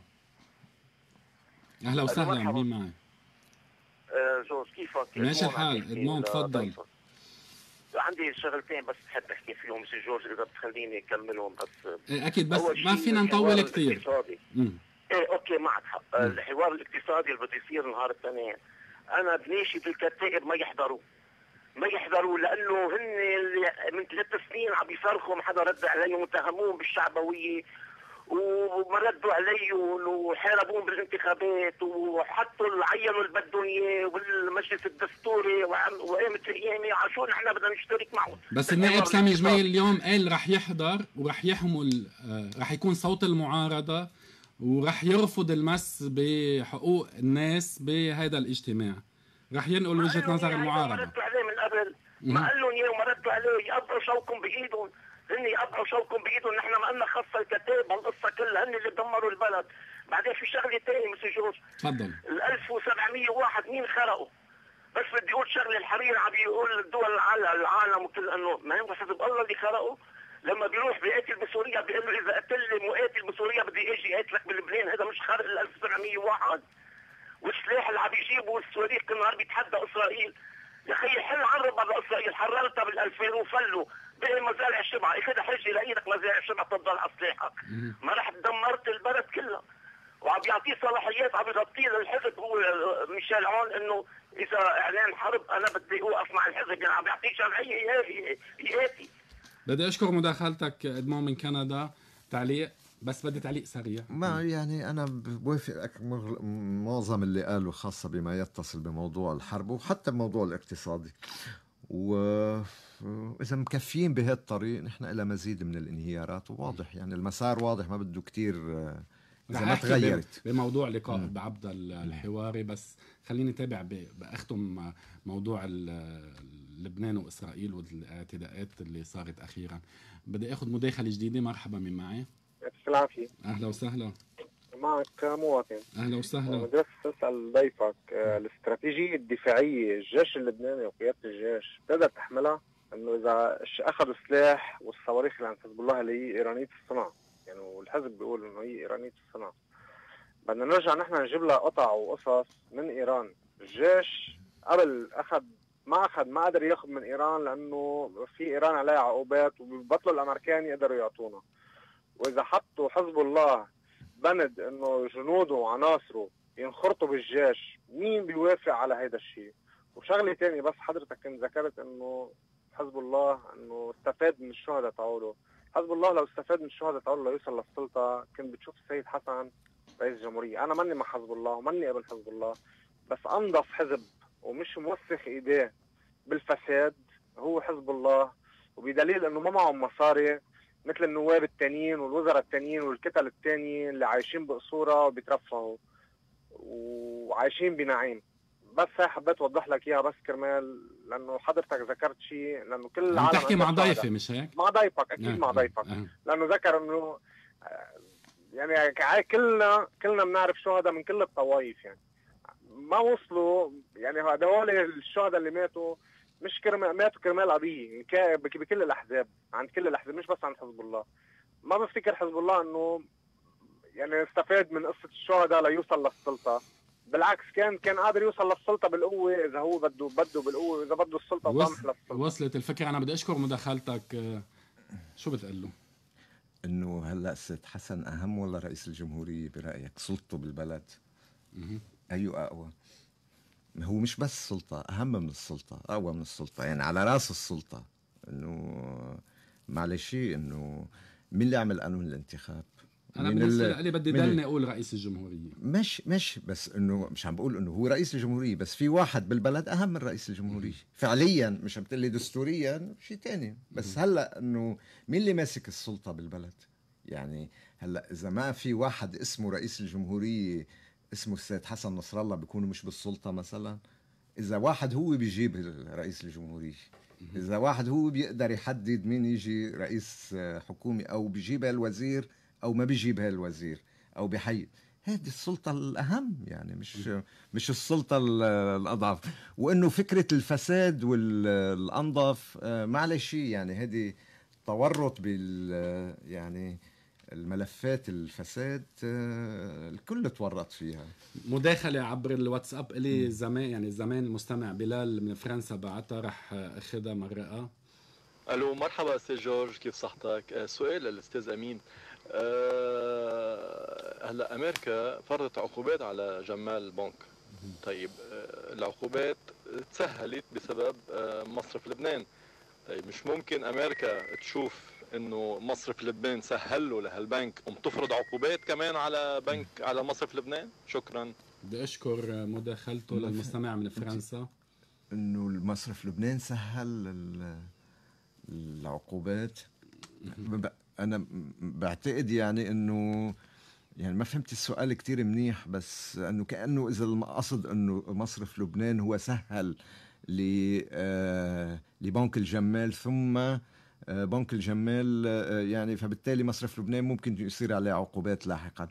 Speaker 2: أهلا وسهلا، مين معي؟
Speaker 6: جورج، كيفك؟
Speaker 2: ماشي الحال. ادمون تفضل.
Speaker 6: عندي شغلتين بس بحب احكي فيهم سي جورج، اذا بتخليني اكملهم بس.
Speaker 2: اكيد، بس ما فينا نطول كثير.
Speaker 6: ايه اوكي، معك حق. الحوار الاقتصادي اللي بده يصير نهار الاثنين، انا بناشد الكتائب ما يحضروا لانه هن من 3 سنين عم يصرخوا، ما حدا رد عليهم، متهمون بالشعبويه وما ردوا علي وحاربون بالانتخابات وحطوا عينوا اللي بدهم اياه والمجلس الدستوري وقامت القيامه. عشان نحن بدنا نشترك معهم.
Speaker 2: بس النائب سامي جميل اليوم قال رح يحضر ورح يحمل، رح يكون صوت المعارضه ورح يرفض المس بحقوق الناس بهذا الاجتماع، رح ينقل وجهه نظر المعارضه.
Speaker 6: ما ردوا عليه من قبل، ما قال لهم وما ردوا عليه. يقطعوا شوكم بايدهم، هن يقطعوا شوكم بايدهم. نحن ما لنا خاصه الكتاب هالقصه كلها، هن اللي دمروا البلد. بعدين في شغله ثانيه مسيو جورج،
Speaker 2: تفضل.
Speaker 6: ال 1701 مين خرقوا؟ بس بدي اقول شغله، الحرير عم يقول الدول العالم وكل انه ما هو حزب الله اللي خرقوا. لما بيروح بيقاتل بسوريا بيقول له اذا قتل مقاتل بسوريا بدي اجي قاتلك بلبنان. هذا مش خرق ال 1701. والسلاح اللي عم يجيبوا الصواريخ كل نهار بيتحدى اسرائيل. يا اخي حل عرب على اسرائيل، حررتها بال2000 وفلوا بقي مزارع الشبعه. اخذها حجي لايدك مزارع الشبعه تفضل على سلاحك. ما رح دمرت البلد كلها. وعم يعطيه صلاحيات، عم يغطيه للحزب هو ميشيل عون انه اذا اعلان حرب انا بدي اوقف مع الحزب. يعني عم يعطيه شرعيه ياتي.
Speaker 2: بدي اشكر مداخلتك ادمون من كندا. تعليق؟ بس بدي تعليق سريع.
Speaker 1: ما يعني أنا بوافق معظم اللي قالوا، خاصة بما يتصل بموضوع الحرب وحتى بموضوع الاقتصادي. وإذا مكفيين بهذا الطريق نحن إلى مزيد من الانهيارات، وواضح يعني المسار واضح، ما بده كتير إذا ما تغيرت.
Speaker 2: بموضوع لقاء بعبد الحواري، بس خليني تابع بأختم موضوع لبنان وإسرائيل والاعتداءات اللي صارت أخيرا. بدي أخذ مداخلة جديدة. مرحبا، من معي؟
Speaker 7: يعطيك العافية.
Speaker 2: أهلا وسهلا.
Speaker 7: معك مواطن.
Speaker 2: أهلا وسهلا.
Speaker 7: بدي أسأل ضيفك، الاستراتيجية الدفاعية الجيش اللبناني وقيادة الجيش تقدر تحملها؟ إنه إذا أخذوا السلاح والصواريخ اللي عند حزب الله اللي هي إيرانية الصنع، يعني والحزب بيقول إنه هي إيرانية الصنع، بدنا نرجع نحن نجيب لها قطع وقصص من إيران. الجيش قبل ما قدر ياخذ من إيران لأنه في إيران عليها عقوبات، وبيبطلوا الأمريكان يقدروا يعطونا. وإذا حطوا حزب الله بند إنه جنوده وعناصره ينخرطوا بالجيش، مين بيوافق على هيدا الشيء؟ وشغلة تانية، بس حضرتك كنت ذكرت إنه حزب الله إنه استفاد من الشهداء تاعوله. حزب الله لو استفاد من الشهداء تاعوله ليوصل للسلطة، كنت بتشوف السيد حسن رئيس الجمهورية. أنا ماني مع حزب الله وماني قبل حزب الله، بس أنظف حزب ومش موسخ إيديه بالفساد هو حزب الله. وبدليل إنه ما معهم مصاري مثل النواب التانيين والوزراء التانيين والكتل التانيين اللي عايشين بقصورة وبيترفهوا وعايشين بنعيم. بس هاي حبيت اوضح لك اياها بس كرمال لانه حضرتك ذكرت شيء، لانه كل العالم
Speaker 2: تحكي مع ضيفي مش هيك؟
Speaker 7: مع ضيفك اكيد مع ضيفك لانه ذكر انه يعني كلنا بنعرف شهداء من كل الطوائف، يعني ما وصلوا، يعني هدول الشهداء اللي ماتوا مش ماتوا كرمال قضيه بكل الاحزاب، عند كل الاحزاب مش بس عند حزب الله. ما بفتكر حزب الله انه يعني استفاد من قصه الشهداء ليوصل للسلطه، بالعكس كان قادر يوصل للسلطه بالقوه اذا هو بده بالقوه، واذا بده السلطه طامح للسلطه.
Speaker 2: وصلت الفكره. انا بدي اشكر مداخلتك. شو بتقول له؟
Speaker 1: انه هلا السيد حسن اهم ولا رئيس الجمهوريه برايك؟ سلطته بالبلد ايو اقوى؟ هو مش بس سلطه، اهم من السلطه، اقوى من السلطه، يعني على راس السلطه. انه معلش انه مين اللي عمل قانون الانتخاب؟
Speaker 2: انا بالنسبه لي بدي ضلني اقول رئيس الجمهوريه.
Speaker 1: مش بس انه مش عم بقول انه هو رئيس الجمهوريه، بس في واحد بالبلد اهم من رئيس الجمهوريه فعليا. مش عم تقول لي دستوريا شيء تاني، بس هلا انه مين اللي ماسك السلطه بالبلد؟ يعني هلا اذا ما في واحد اسمه رئيس الجمهوريه اسمه السيد حسن نصر الله بيكونوا مش بالسلطه مثلا. اذا واحد هو بيجيب رئيس الجمهوريه، اذا واحد هو بيقدر يحدد مين يجي رئيس حكومي، او بيجيبها الوزير او ما بيجيبها الوزير، او بحي، هذه السلطه الاهم، يعني مش السلطه الاضعف. وانه فكره الفساد والانظف معلش، يعني هذه تورط بال يعني الملفات الفساد الكل تورط فيها.
Speaker 2: مداخلة عبر الواتساب إلي زمان، يعني زمان المستمع بلال من فرنسا بعتها، رح أخذها مرقة.
Speaker 8: ألو، مرحبا أستاذ جورج، كيف صحتك؟ سؤال للأستاذ أمين. هلا أمريكا فرضت عقوبات على جمال بنك. طيب العقوبات تسهلت بسبب مصرف لبنان. طيب مش ممكن أمريكا تشوف انه مصرف لبنان سهل له لهالبنك وتفرض عقوبات كمان على بنك على مصرف لبنان؟ شكرا.
Speaker 2: بدي اشكر مداخلته للمستمع من فرنسا.
Speaker 1: انه المصرف لبنان سهل العقوبات. انا بعتقد يعني انه يعني ما فهمت السؤال كتير منيح، بس انه كأنه اذا القصد انه مصرف لبنان هو سهل لبنك الجمال ثم بنك الجمال يعني فبالتالي مصرف لبنان ممكن يصير عليه عقوبات لاحقا.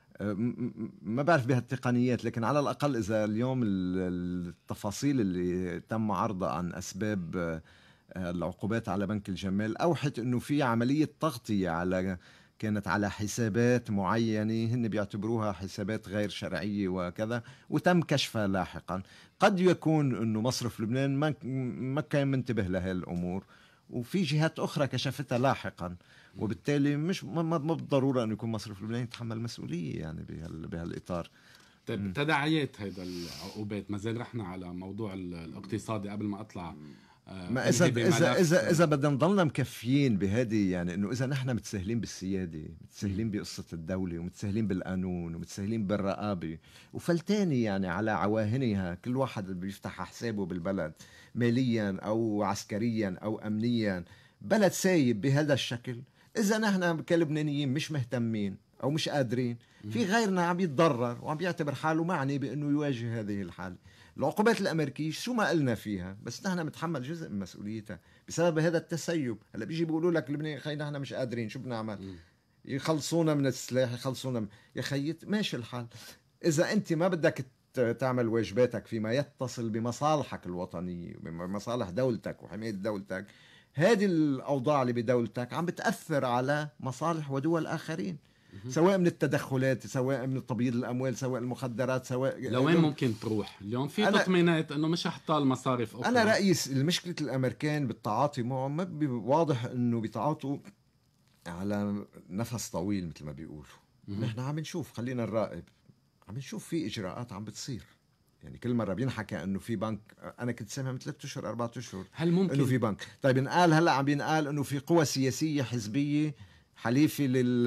Speaker 1: ما بعرف بهالتقنيات، لكن على الأقل إذا اليوم التفاصيل اللي تم عرضها عن أسباب العقوبات على بنك الجمال أوحت أنه في عملية تغطية كانت على حسابات معينة هن بيعتبروها حسابات غير شرعية وكذا، وتم كشفها لاحقا. قد يكون أنه مصرف لبنان ما كان منتبه لهذه الأمور، وفي جهات أخرى كشفتها لاحقا، وبالتالي مش ما بالضرورة أن يكون مصرف لبنان يتحمل مسؤولية يعني بهالإطار.
Speaker 2: طيب تداعيات هيدا العقوبات، ما زال رحنا على موضوع الاقتصادي قبل ما أطلع.
Speaker 1: ما إذا بدنا نضلنا مكفيين بهذه، يعني إنه إذا نحن متساهلين بالسيادة، متساهلين بقصة الدولة، ومتساهلين بالقانون، ومتساهلين بالرقابة، وفلتاني يعني على عواهنها، كل واحد بيفتح حسابه بالبلد ماليا أو عسكريا أو أمنيا، بلد سايب بهذا الشكل. إذا نحن كلبنانيين مش مهتمين أو مش قادرين، في غيرنا عم يتضرر وعم يعتبر حاله معني بأنه يواجه هذه الحالة. العقوبات الأمريكية شو ما قلنا فيها، بس نحن متحمل جزء من مسؤوليتها بسبب هذا التسيب. هلا بيجي بيقولوا لك لبنان خي نحن مش قادرين، شو بنعمل؟ يخلصونا من السلاح، يخلصونا يا خيت ماشي الحال. إذا أنت ما بدك تعمل واجباتك فيما يتصل بمصالحك الوطنية وبمصالح دولتك وحماية دولتك، هذه الأوضاع اللي بدولتك عم بتأثر على مصالح ودول آخرين، سواء من التدخلات، سواء من تبييض الأموال، سواء المخدرات، سواء
Speaker 2: لوين ممكن تروح اليوم في تطمينات أنه مش هحطال مصارف أخرى.
Speaker 1: أنا رأيي المشكلة الأمريكان بالتعاطي معهم ما واضح أنه بيتعاطوا على نفس طويل مثل ما بيقولوا. نحن عم نشوف، خلينا نراقب، عم نشوف في إجراءات عم بتصير. يعني كل مرة بينحكى أنه في بنك، أنا كنت سامع من 3 أشهر 4 أشهر
Speaker 2: هل ممكن
Speaker 1: أنه في بنك. طيب نقال هلأ عم بينقال أنه في قوى سياسية حزبية حليفة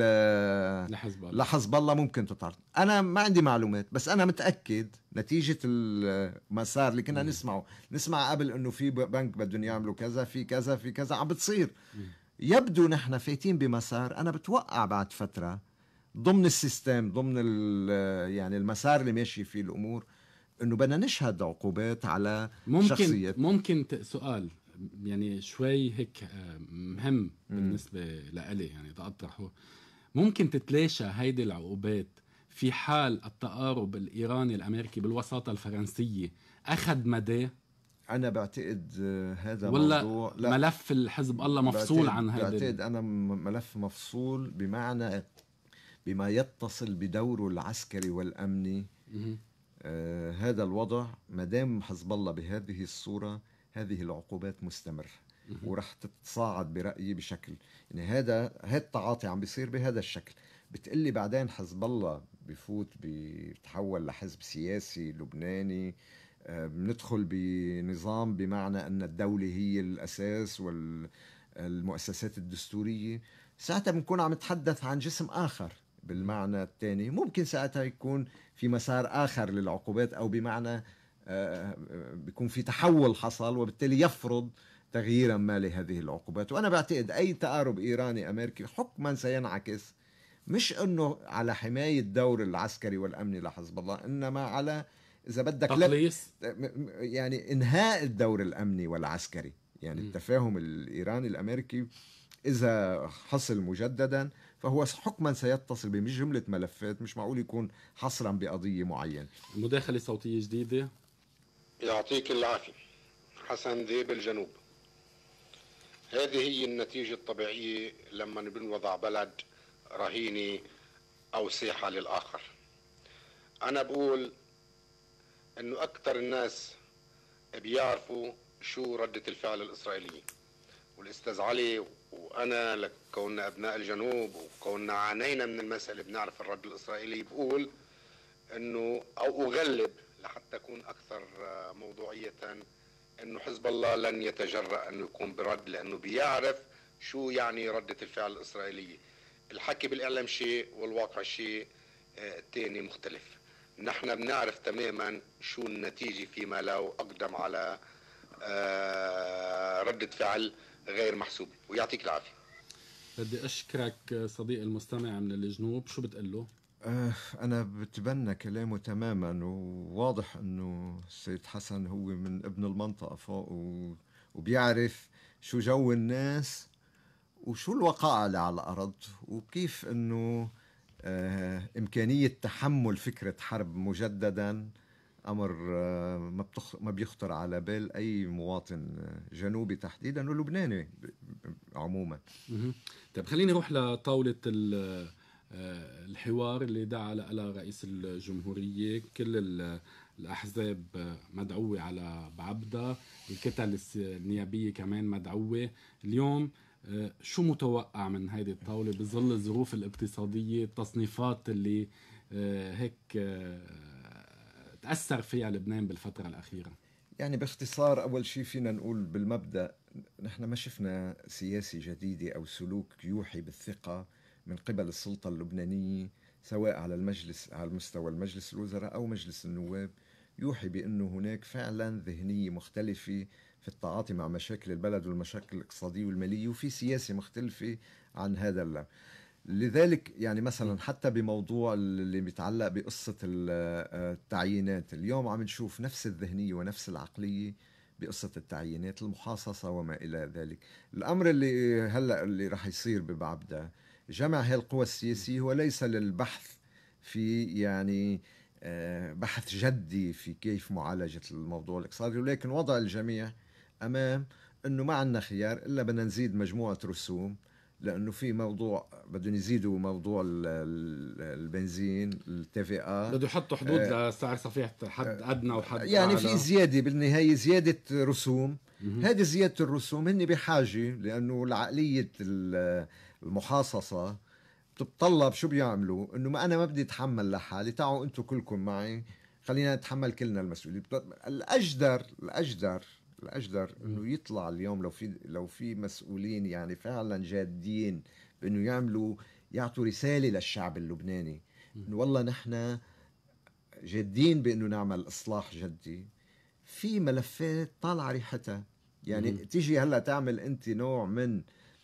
Speaker 1: لحزب الله ممكن تتعرض. أنا ما عندي معلومات، بس أنا متأكد نتيجة المسار اللي كنا نسمع قبل أنه في بنك بدهم يعملوا كذا في كذا في كذا عم بتصير. يبدو نحن فايتين بمسار، أنا بتوقع بعد فترة ضمن السيستم، ضمن يعني المسار اللي ماشي فيه الأمور، انه بدنا نشهد عقوبات على شخصيات.
Speaker 2: ممكن سؤال يعني شوي هيك مهم بالنسبة لإلي يعني تأطرحه، ممكن تتلاشى هيدي العقوبات في حال التقارب الإيراني الأمريكي بالوساطة الفرنسية أخذ مدى؟
Speaker 1: أنا بعتقد هذا
Speaker 2: ولا
Speaker 1: موضوع
Speaker 2: ملف الحزب الله مفصول عن هذا.
Speaker 1: بعتقد أنا ملف مفصول بمعنى بما يتصل بدوره العسكري والأمني. هذا الوضع مدام حزب الله بهذه الصورة، هذه العقوبات مستمر ورح تتصاعد برأيي بشكل يعني هذا التعاطي عم بيصير بهذا الشكل. بتقلي بعدين حزب الله بيتحول لحزب سياسي لبناني، بندخل بنظام بمعنى أن الدولة هي الأساس والمؤسسات الدستورية، ساعتها بنكون عم نتحدث عن جسم آخر بالمعنى الثاني. ممكن ساعتها يكون في مسار آخر للعقوبات، أو بمعنى بيكون في تحول حصل وبالتالي يفرض تغييرا ما لهذه العقوبات. وأنا بعتقد أي تقارب إيراني أمريكي حكما سينعكس مش أنه على حماية الدور العسكري والأمني لحزب الله، إنما على إذا بدك يعني إنهاء الدور الأمني والعسكري. يعني التفاهم الإيراني الأمريكي إذا حصل مجددا فهو حكما سيتصل بجملة ملفات، مش معقول يكون حصرا بقضية معينة.
Speaker 2: مداخلة صوتية جديدة.
Speaker 9: يعطيك العافية. حسن ذيب الجنوب. هذه هي النتيجة الطبيعية لما بنوضع بلد رهينة أو سيحة للآخر. أنا بقول إنه أكثر الناس بيعرفوا شو ردة الفعل الإسرائيلية، والأستاذ علي وأنا لكوننا أبناء الجنوب وكوننا عانينا من المسألة بنعرف الرد الإسرائيلي. بقول إنه أو أغلب لحتى أكون أكثر موضوعية إنه حزب الله لن يتجرأ إنه يكون برد، لأنه بيعرف شو يعني ردة الفعل الإسرائيلية. الحكي بالإعلام شيء والواقع شيء تاني مختلف. نحن بنعرف تماما شو النتيجة فيما لو أقدم على ردة فعل غير محسوبة. ويعطيك العافية.
Speaker 2: بدي أشكرك صديق المستمع من الجنوب. شو بتقول له؟
Speaker 1: أنا بتبنى كلامه تماما، وواضح أنه السيد حسن هو من ابن المنطقة فوق وبيعرف شو جو الناس وشو الوقائع اللي على الأرض، وكيف أنه إمكانية تحمل فكرة حرب مجددا أمر ما بيخطر على بال أي مواطن جنوبي تحديدا ولبناني عموما.
Speaker 2: طيب خليني نروح لطاولة الحوار اللي دعا لها رئيس الجمهورية. كل الأحزاب مدعوة على بعبدة، الكتل النيابية كمان مدعوة. اليوم شو متوقع من هذه الطاولة بظل الظروف الاقتصادية، التصنيفات اللي هيك تأثر فيها لبنان بالفترة الأخيرة؟
Speaker 1: يعني باختصار، أول شيء فينا نقول بالمبدأ نحن ما شفنا سياسي جديدة أو سلوك يوحي بالثقة من قبل السلطة اللبنانية، سواء على المجلس على مستوى المجلس الوزراء أو مجلس النواب، يوحي بأنه هناك فعلا ذهنية مختلفة في التعاطي مع مشاكل البلد والمشاكل الاقتصادية والمالية، وفي سياسة مختلفة عن هذا اللون. لذلك يعني مثلا حتى بموضوع اللي بيتعلق بقصة التعيينات، اليوم عم نشوف نفس الذهنية ونفس العقلية بقصة التعيينات، المحاصصة وما إلى ذلك. الأمر اللي هلأ اللي رح يصير ببعبدة جمع هالقوى السياسية هو ليس للبحث في يعني بحث جدي في كيف معالجة الموضوع الاقتصادي، ولكن وضع الجميع أمام أنه ما عندنا خيار إلا بدنا نزيد مجموعة رسوم، لأنه في موضوع بدهم يزيدوا موضوع البنزين، الTVA
Speaker 2: بده يحطوا حدود لسعر صفيحة حد أدنى وحد
Speaker 1: يعني أعلى. في زيادة بالنهاية، زيادة رسوم. هذه زيادة الرسوم هن بحاجة، لأنه العقلية المحاصصة بتتطلب شو بيعملوا؟ إنه ما أنا ما بدي أتحمل لحالي، تعالوا أنتوا كلكم معي خلينا نتحمل كلنا المسؤولية. الأجدر إنه يطلع اليوم لو في مسؤولين يعني فعلا جادين بإنه يعطوا رسالة للشعب اللبناني إنه والله نحن جادين بإنه نعمل إصلاح جدي. في ملفات طالعة ريحتها، يعني تيجي هلا تعمل أنت نوع من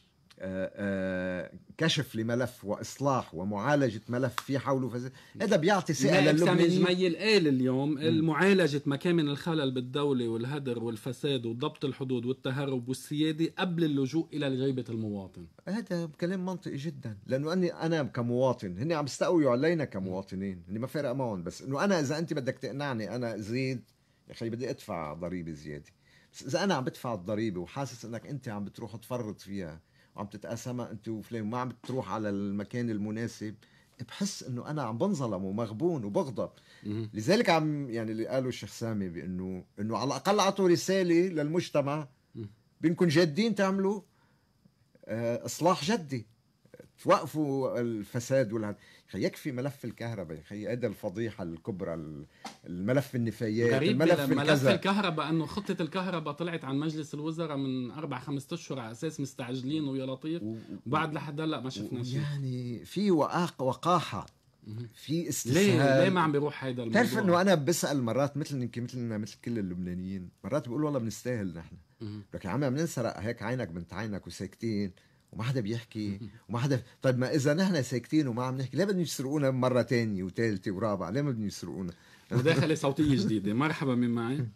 Speaker 1: كشف لملف وإصلاح ومعالجة ملف في حوله فساد، هذا بيعطي ثقة للبنانيين.
Speaker 2: جميل قال اليوم معالجة مكامن الخلل بالدولة والهدر والفساد وضبط الحدود والتهرب والسيادة قبل اللجوء إلى غيبة المواطن.
Speaker 1: هذا كلام منطقي جدا، لأنه أنا كمواطن هني عم يستقويوا علينا كمواطنين، هني ما فرق معهم. بس إنه أنا إذا أنت بدك تقنعني أنا زيد يا أخي بدي أدفع ضريبة زيادة، بس إذا أنا عم بدفع الضريبة وحاسس إنك أنت عم بتروح تفرط فيها وعم تتقاسمها انت وفلان وما عم بتروح على المكان المناسب، بحس انه انا عم بنظلم ومغبون وبغضب. لذلك عم يعني اللي قالوا الشيخ سامي بانه على الاقل اعطوا رساله للمجتمع بانكم جادين تعملوا اصلاح جدي، توقفوا الفساد والهذا. يكفي ملف الكهرباء، هذا الفضيحه الكبرى، الملف النفايات،
Speaker 2: ملف الكهرباء، انه خطه الكهرباء طلعت عن مجلس الوزراء من 4-5 اشهر على اساس مستعجلين ويا لطيف، وبعد لحد هلا ما شفنا شيء.
Speaker 1: يعني في وقاحه، في استسهال.
Speaker 2: ليه ما عم بيروح هيدا الموضوع؟
Speaker 1: تعرف انه انا بسال مرات مثلنا مثل كل اللبنانيين، مرات بقول والله بنستاهل نحن، لكن عم ننسرق هيك عينك بنت عينك وساكتين وما حدا بيحكي وما حدا. طيب ما اذا نحن ساكتين وما عم نحكي، ليه بدهم يسرقونا مره تانية وثالثه ورابعه؟ ليه ما بدهم يسرقونا؟
Speaker 2: مداخله صوتيه جديده. مرحبا، مين معي؟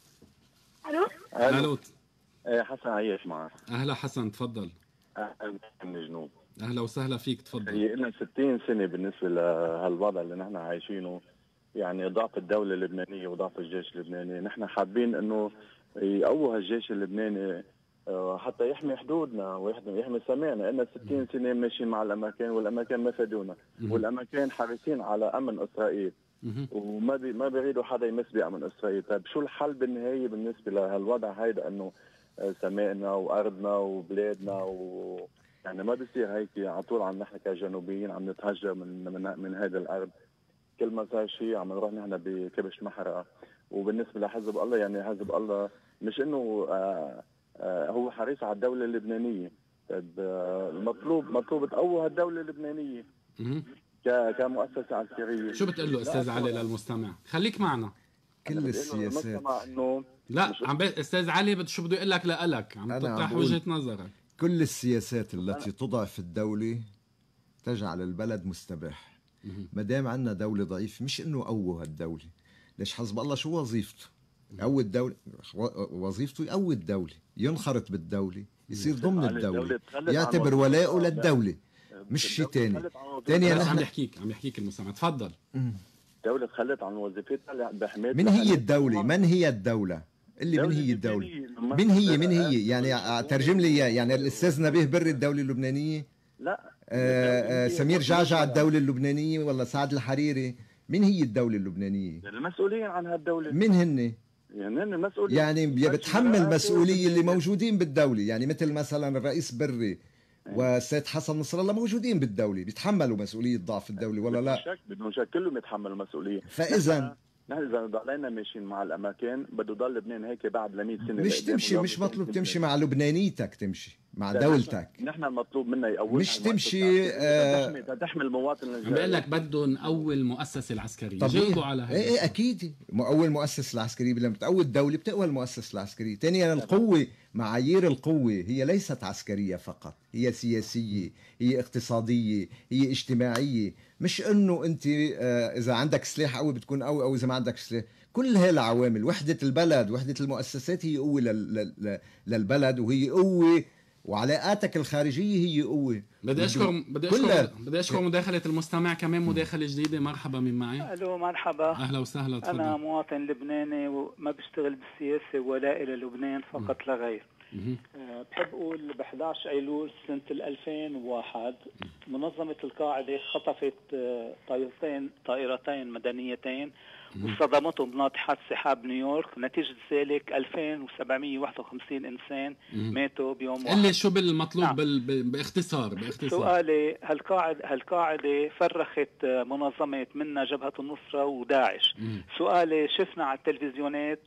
Speaker 10: الو حسن عيش معك.
Speaker 2: اهلا حسن، تفضل.
Speaker 10: اهلا من الجنوب.
Speaker 2: اهلا وسهلا فيك، تفضل.
Speaker 10: هي لنا 60 سنه بالنسبه لهالوضع اللي نحن عايشينه، يعني ضعف الدوله اللبنانيه وضعف الجيش اللبناني. نحن حابين انه يقووا هالجيش اللبناني حتى يحمي حدودنا ويحمي سمعنا. إن 60 سنة ماشيين مع الأمريكان والأمريكان ما فادونا، والأمريكان حريصين على أمن إسرائيل وما بيريدوا حدا يمس بأمن إسرائيل. طيب شو الحل بالنهاية بالنسبة لهالوضع هيدا؟ إنه سمائنا وأرضنا وبلادنا يعني ما بيصير هيك على طول. عم نحن كجنوبيين عم نتهجر من هذا الأرض. كل ما صار شيء عم نروح نحن بكبش محرقة. وبالنسبة لحزب الله، يعني حزب الله مش إنه هو حريص على الدولة اللبنانية. مطلوب تقوى الدولة اللبنانية كمؤسسة عسكرية.
Speaker 2: شو بتقول له أستاذ علي للمستمع؟ خليك معنا.
Speaker 1: كل السياسات
Speaker 2: لا أستاذ علي شو بده يقول لك لألك عم تطرح وجهة نظرك.
Speaker 1: كل السياسات التي تضعف الدولة تجعل البلد مستباح. ما دام عندنا دولة ضعيفة، مش إنه قوى هالدولة. ليش حزب الله شو وظيفته؟ يقوي الدولة. وظيفته يقوي الدولة، ينخرط بالدولة، يصير ضمن الدولة، يعتبر ولاءه للدولة، مش شيء تاني.
Speaker 2: عم يحكيك المستمع، تفضل.
Speaker 10: الدولة تخلت عن وظيفتها بحماية.
Speaker 1: من هي الدولة؟ من هي الدولة؟ اللي من هي الدولة؟ من هي يعني ترجم لي اياه. يعني الاستاذ نبيه بري الدولة اللبنانية؟
Speaker 10: لا.
Speaker 1: سمير جعجع الدولة اللبنانية ولا سعد الحريري؟ من هي الدولة اللبنانية؟
Speaker 10: المسؤولين عن هالدولة.
Speaker 1: من هن؟
Speaker 10: يعني هن المسؤولين.
Speaker 1: يعني بتحمل مسؤولية اللي موجودين بالدولة. يعني مثل مثلا الرئيس بري والسيد حسن نصر الله موجودين بالدولة، بيتحملوا مسؤولية ضعف الدولة ولا لا؟
Speaker 10: بدون شك كلهم يتحملوا المسؤولية.
Speaker 1: فإذا
Speaker 10: نحن إذا ضلينا ماشيين مع الأمريكان بده يضل لبنان هيك بعد ل100 سنة.
Speaker 1: مش تمشي، مش مطلوب تمشي مع لبنانيتك، تمشي مع دولتك.
Speaker 10: نحن المطلوب منا يقوي،
Speaker 1: مش تمشي
Speaker 10: تحمي المواطن.
Speaker 2: عم بقول لك بده نقوي المؤسسة العسكرية. جاوبوا على هذا.
Speaker 1: ايه اكيد مقوي المؤسسة العسكرية. لما بتقوي الدولة بتقوي المؤسسة العسكرية. ثانيا القوة، معايير القوة هي ليست عسكرية فقط، هي سياسية، هي اقتصادية، هي اجتماعية. مش انه انت اذا عندك سلاح قوي بتكون قوي، او اذا ما عندك سلاح. كل هاي العوامل، وحدة البلد، وحدة المؤسسات هي قوة للبلد، وهي قوة، وعلاقاتك الخارجية هي قوة.
Speaker 2: بدي أشكر مداخلة المستمع. كمان مداخلة جديدة. مرحبا، من معي؟
Speaker 11: ألو مرحبا.
Speaker 2: أهلا وسهلا. تفضل.
Speaker 11: أنا مواطن لبناني وما بشتغل بالسياسة ولا إلى لبنان فقط لا غير. بحب أقول ب11 أيلول سنة 2001 منظمة القاعدة خطفت طائرتين مدنيتين وصدمتهم بناطحات سحاب نيويورك. نتيجة ذلك 2751 إنسان ماتوا بيوم واحد.
Speaker 2: اللي شو بالمطلوب باختصار.
Speaker 11: سؤالي، هالقاعدة فرخت منظمات منها جبهة النصرة وداعش. سؤالي، شفنا على التلفزيونات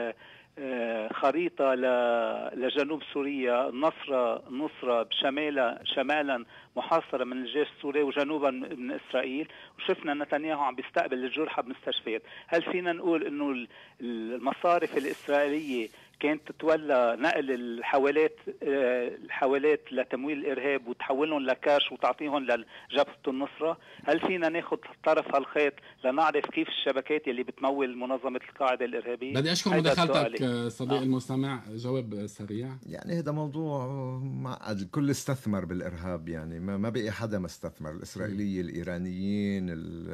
Speaker 11: خريطة لجنوب سوريا، النصرة شمالا محاصرة من الجيش السوري وجنوبا من إسرائيل، وشفنا نتنياهو عم بيستقبل الجرحى بمستشفيات. هل فينا نقول إنه المصارف الإسرائيلية كانت تتولى نقل الحوالات لتمويل الإرهاب وتحولهم لكاش وتعطيهم لجبهة النصرة؟ هل فينا ناخد طرف هالخيط لنعرف كيف الشبكات اللي بتمول منظمة القاعدة الإرهابية؟
Speaker 2: بدي أشكر مداخلتك صديق المستمع. جواب سريع.
Speaker 1: يعني هذا موضوع معقد. الكل استثمر بالإرهاب. يعني ما بقي حدا ما استثمر. الإسرائيلية، الإيرانيين،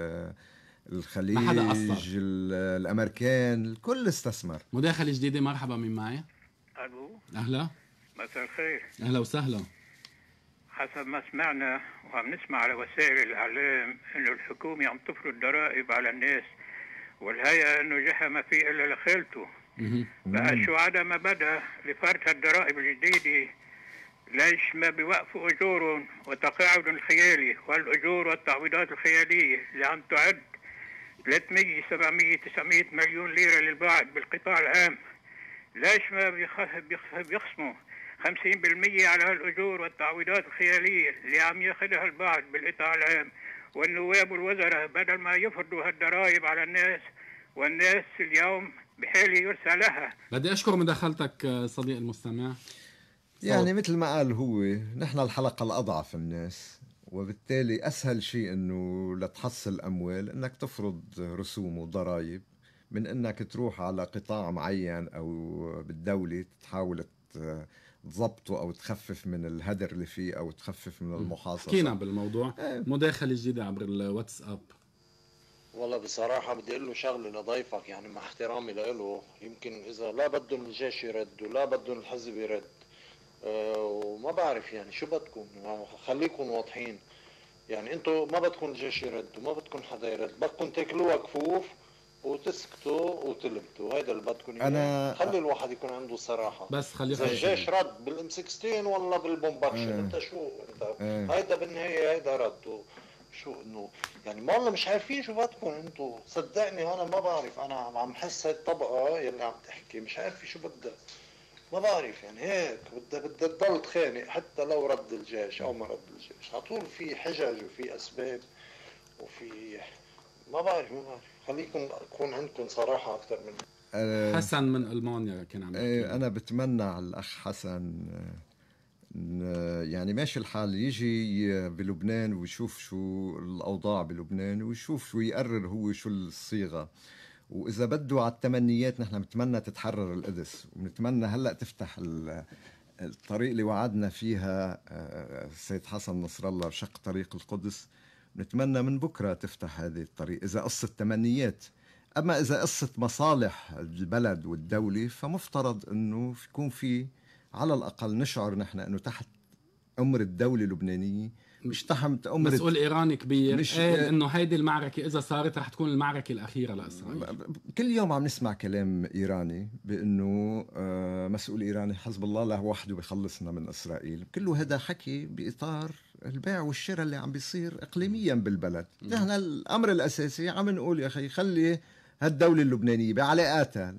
Speaker 1: الخليج، الأمريكان، الكل استثمر.
Speaker 2: مداخلة جديدة. مرحبا، من معي؟
Speaker 12: ألو.
Speaker 2: أهلا.
Speaker 12: مساء الخير.
Speaker 2: أهلا وسهلا.
Speaker 12: حسب ما سمعنا وعم نسمع على وسائل الإعلام إنه الحكومة عم تفرض ضرائب على الناس، والهيئة إنه جهة ما في إلا لخيلته. بقى شو عدا ما بدأ لفرض هالضرائب الجديدة، ليش ما بيوقفوا أجورهم وتقاعدهم الخيالي والأجور والتعويضات الخيالية اللي عم تعد 300 700 900 مليون ليرة للبعض بالقطاع العام؟ ليش ما بيخصموا 50% على هالأجور والتعويضات الخيالية اللي عم ياخذها البعض بالقطاع العام؟ والنواب والوزراء بدل ما يفرضوا هالضرائب على الناس، والناس اليوم بحال يرسى لها.
Speaker 2: بدي أشكر مداخلتك صديق المستمع.
Speaker 1: يعني مثل ما قال هو، نحن الحلقة الأضعف الناس، وبالتالي أسهل شيء أنه لتحصل أموال أنك تفرض رسوم وضرائب من أنك تروح على قطاع معين أو بالدولة تحاول تضبطه أو تخفف من الهدر اللي فيه أو تخفف من المحاصصة.
Speaker 2: حكينا بالموضوع. مداخلة جديدة عبر الواتساب.
Speaker 13: والله بصراحة بدي أقول له شغله لضيفك، يعني مع احترامي له، يمكن إذا لا بدهم الجيش يرد ولا بدهم الحزب يرد، وما بعرف يعني شو بدكم، خليكم واضحين. يعني انتم ما بدكم الجيش يرد وما بدكم حدا يرد، بدكم تاكلوها كفوف وتسكتوا وتلبتوا. هيدا اللي بدكم اياه. خلي الواحد يكون عنده صراحه.
Speaker 2: بس خلي
Speaker 13: اذا الجيش رد بالام 16 والله بالبومبارشن انت شو انت هيدا بالنهايه هيدا رد. شو انه يعني والله مش عارفين شو بدكم انتم. صدقني انا ما بعرف، انا عم حس هاي الطبقه يلي عم تحكي مش عارفه شو بدها، ما بعرف يعني هيك بدها تضل تخانق حتى لو رد الجيش او ما رد الجيش. على طول في حجج وفي اسباب وفي ما بعرف. خليكم يكون عندكم صراحه اكثر من
Speaker 2: حسن من المانيا كان عم يحكي.
Speaker 1: انا بتمنى على الاخ حسن يعني ماشي الحال يجي بلبنان ويشوف شو الاوضاع بلبنان ويشوف شو يقرر هو شو الصيغه. واذا بده على التمنيات نحن بنتمنى تتحرر القدس، ونتمنى هلا تفتح الطريق اللي وعدنا فيها السيد حسن نصر الله بشق طريق القدس. نتمنى من بكره تفتح هذه الطريق اذا قصه تمنيات. اما اذا قصه مصالح البلد والدوله فمفترض انه يكون في على الاقل نشعر نحن انه تحت امر الدوله اللبنانيه، مش تحت امر
Speaker 2: مسؤول ايراني كبير قال انه هيدي المعركه اذا صارت رح تكون المعركه الاخيره لاسرائيل.
Speaker 1: كل يوم عم نسمع كلام ايراني بانه مسؤول ايراني حزب الله له وحده بيخلصنا من اسرائيل. كله هذا حكي باطار البيع والشراء اللي عم بيصير اقليميا بالبلد. نحن الامر الاساسي عم نقول يا اخي خلي هالدوله اللبنانيه بعلاقاتها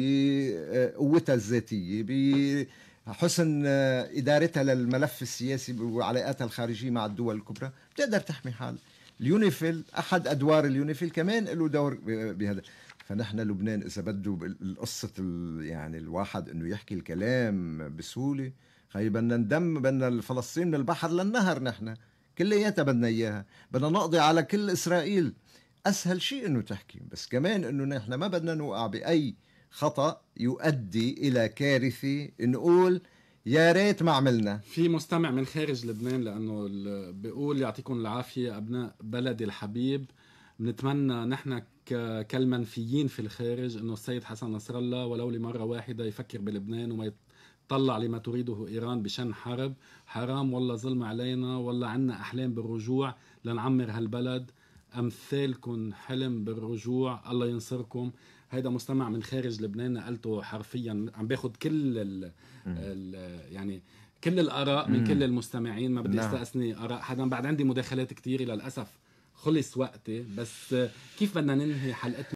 Speaker 1: بقوتها الذاتيه بحسن ادارتها للملف السياسي وعلاقاتها الخارجيه مع الدول الكبرى بتقدر تحمي حال. اليونيفيل احد ادوار اليونيفيل كمان له دور بهذا. فنحن لبنان اذا بده القصه يعني الواحد انه يحكي الكلام بسهوله بدنا ندم بدنا الفلسطين من البحر للنهر. نحن كلياتها بدنا اياها، بدنا نقضي على كل اسرائيل. اسهل شيء انه تحكي، بس كمان انه نحن ما بدنا نوقع باي خطأ يؤدي الى كارثه نقول يا ريت ما عملنا.
Speaker 2: في مستمع من خارج لبنان لانه بيقول يعطيكم العافيه ابناء بلدي الحبيب، بنتمنى نحن كالمنفيين في الخارج انه السيد حسن نصر الله ولو لمره واحده يفكر بلبنان وما طلع لما تريده إيران بشن حرب. حرام والله ظلم علينا، والله عنا أحلام بالرجوع لنعمر هالبلد، أمثالكم حلم بالرجوع الله ينصركم. هيدا مستمع من خارج لبنان نقلته حرفيا، عم باخد كل يعني كل الآراء من كل المستمعين. ما بدي استأثني آراء حدا، بعد عندي مداخلات كتير للأسف خلص وقتي. بس كيف بدنا ننهي حلقتنا؟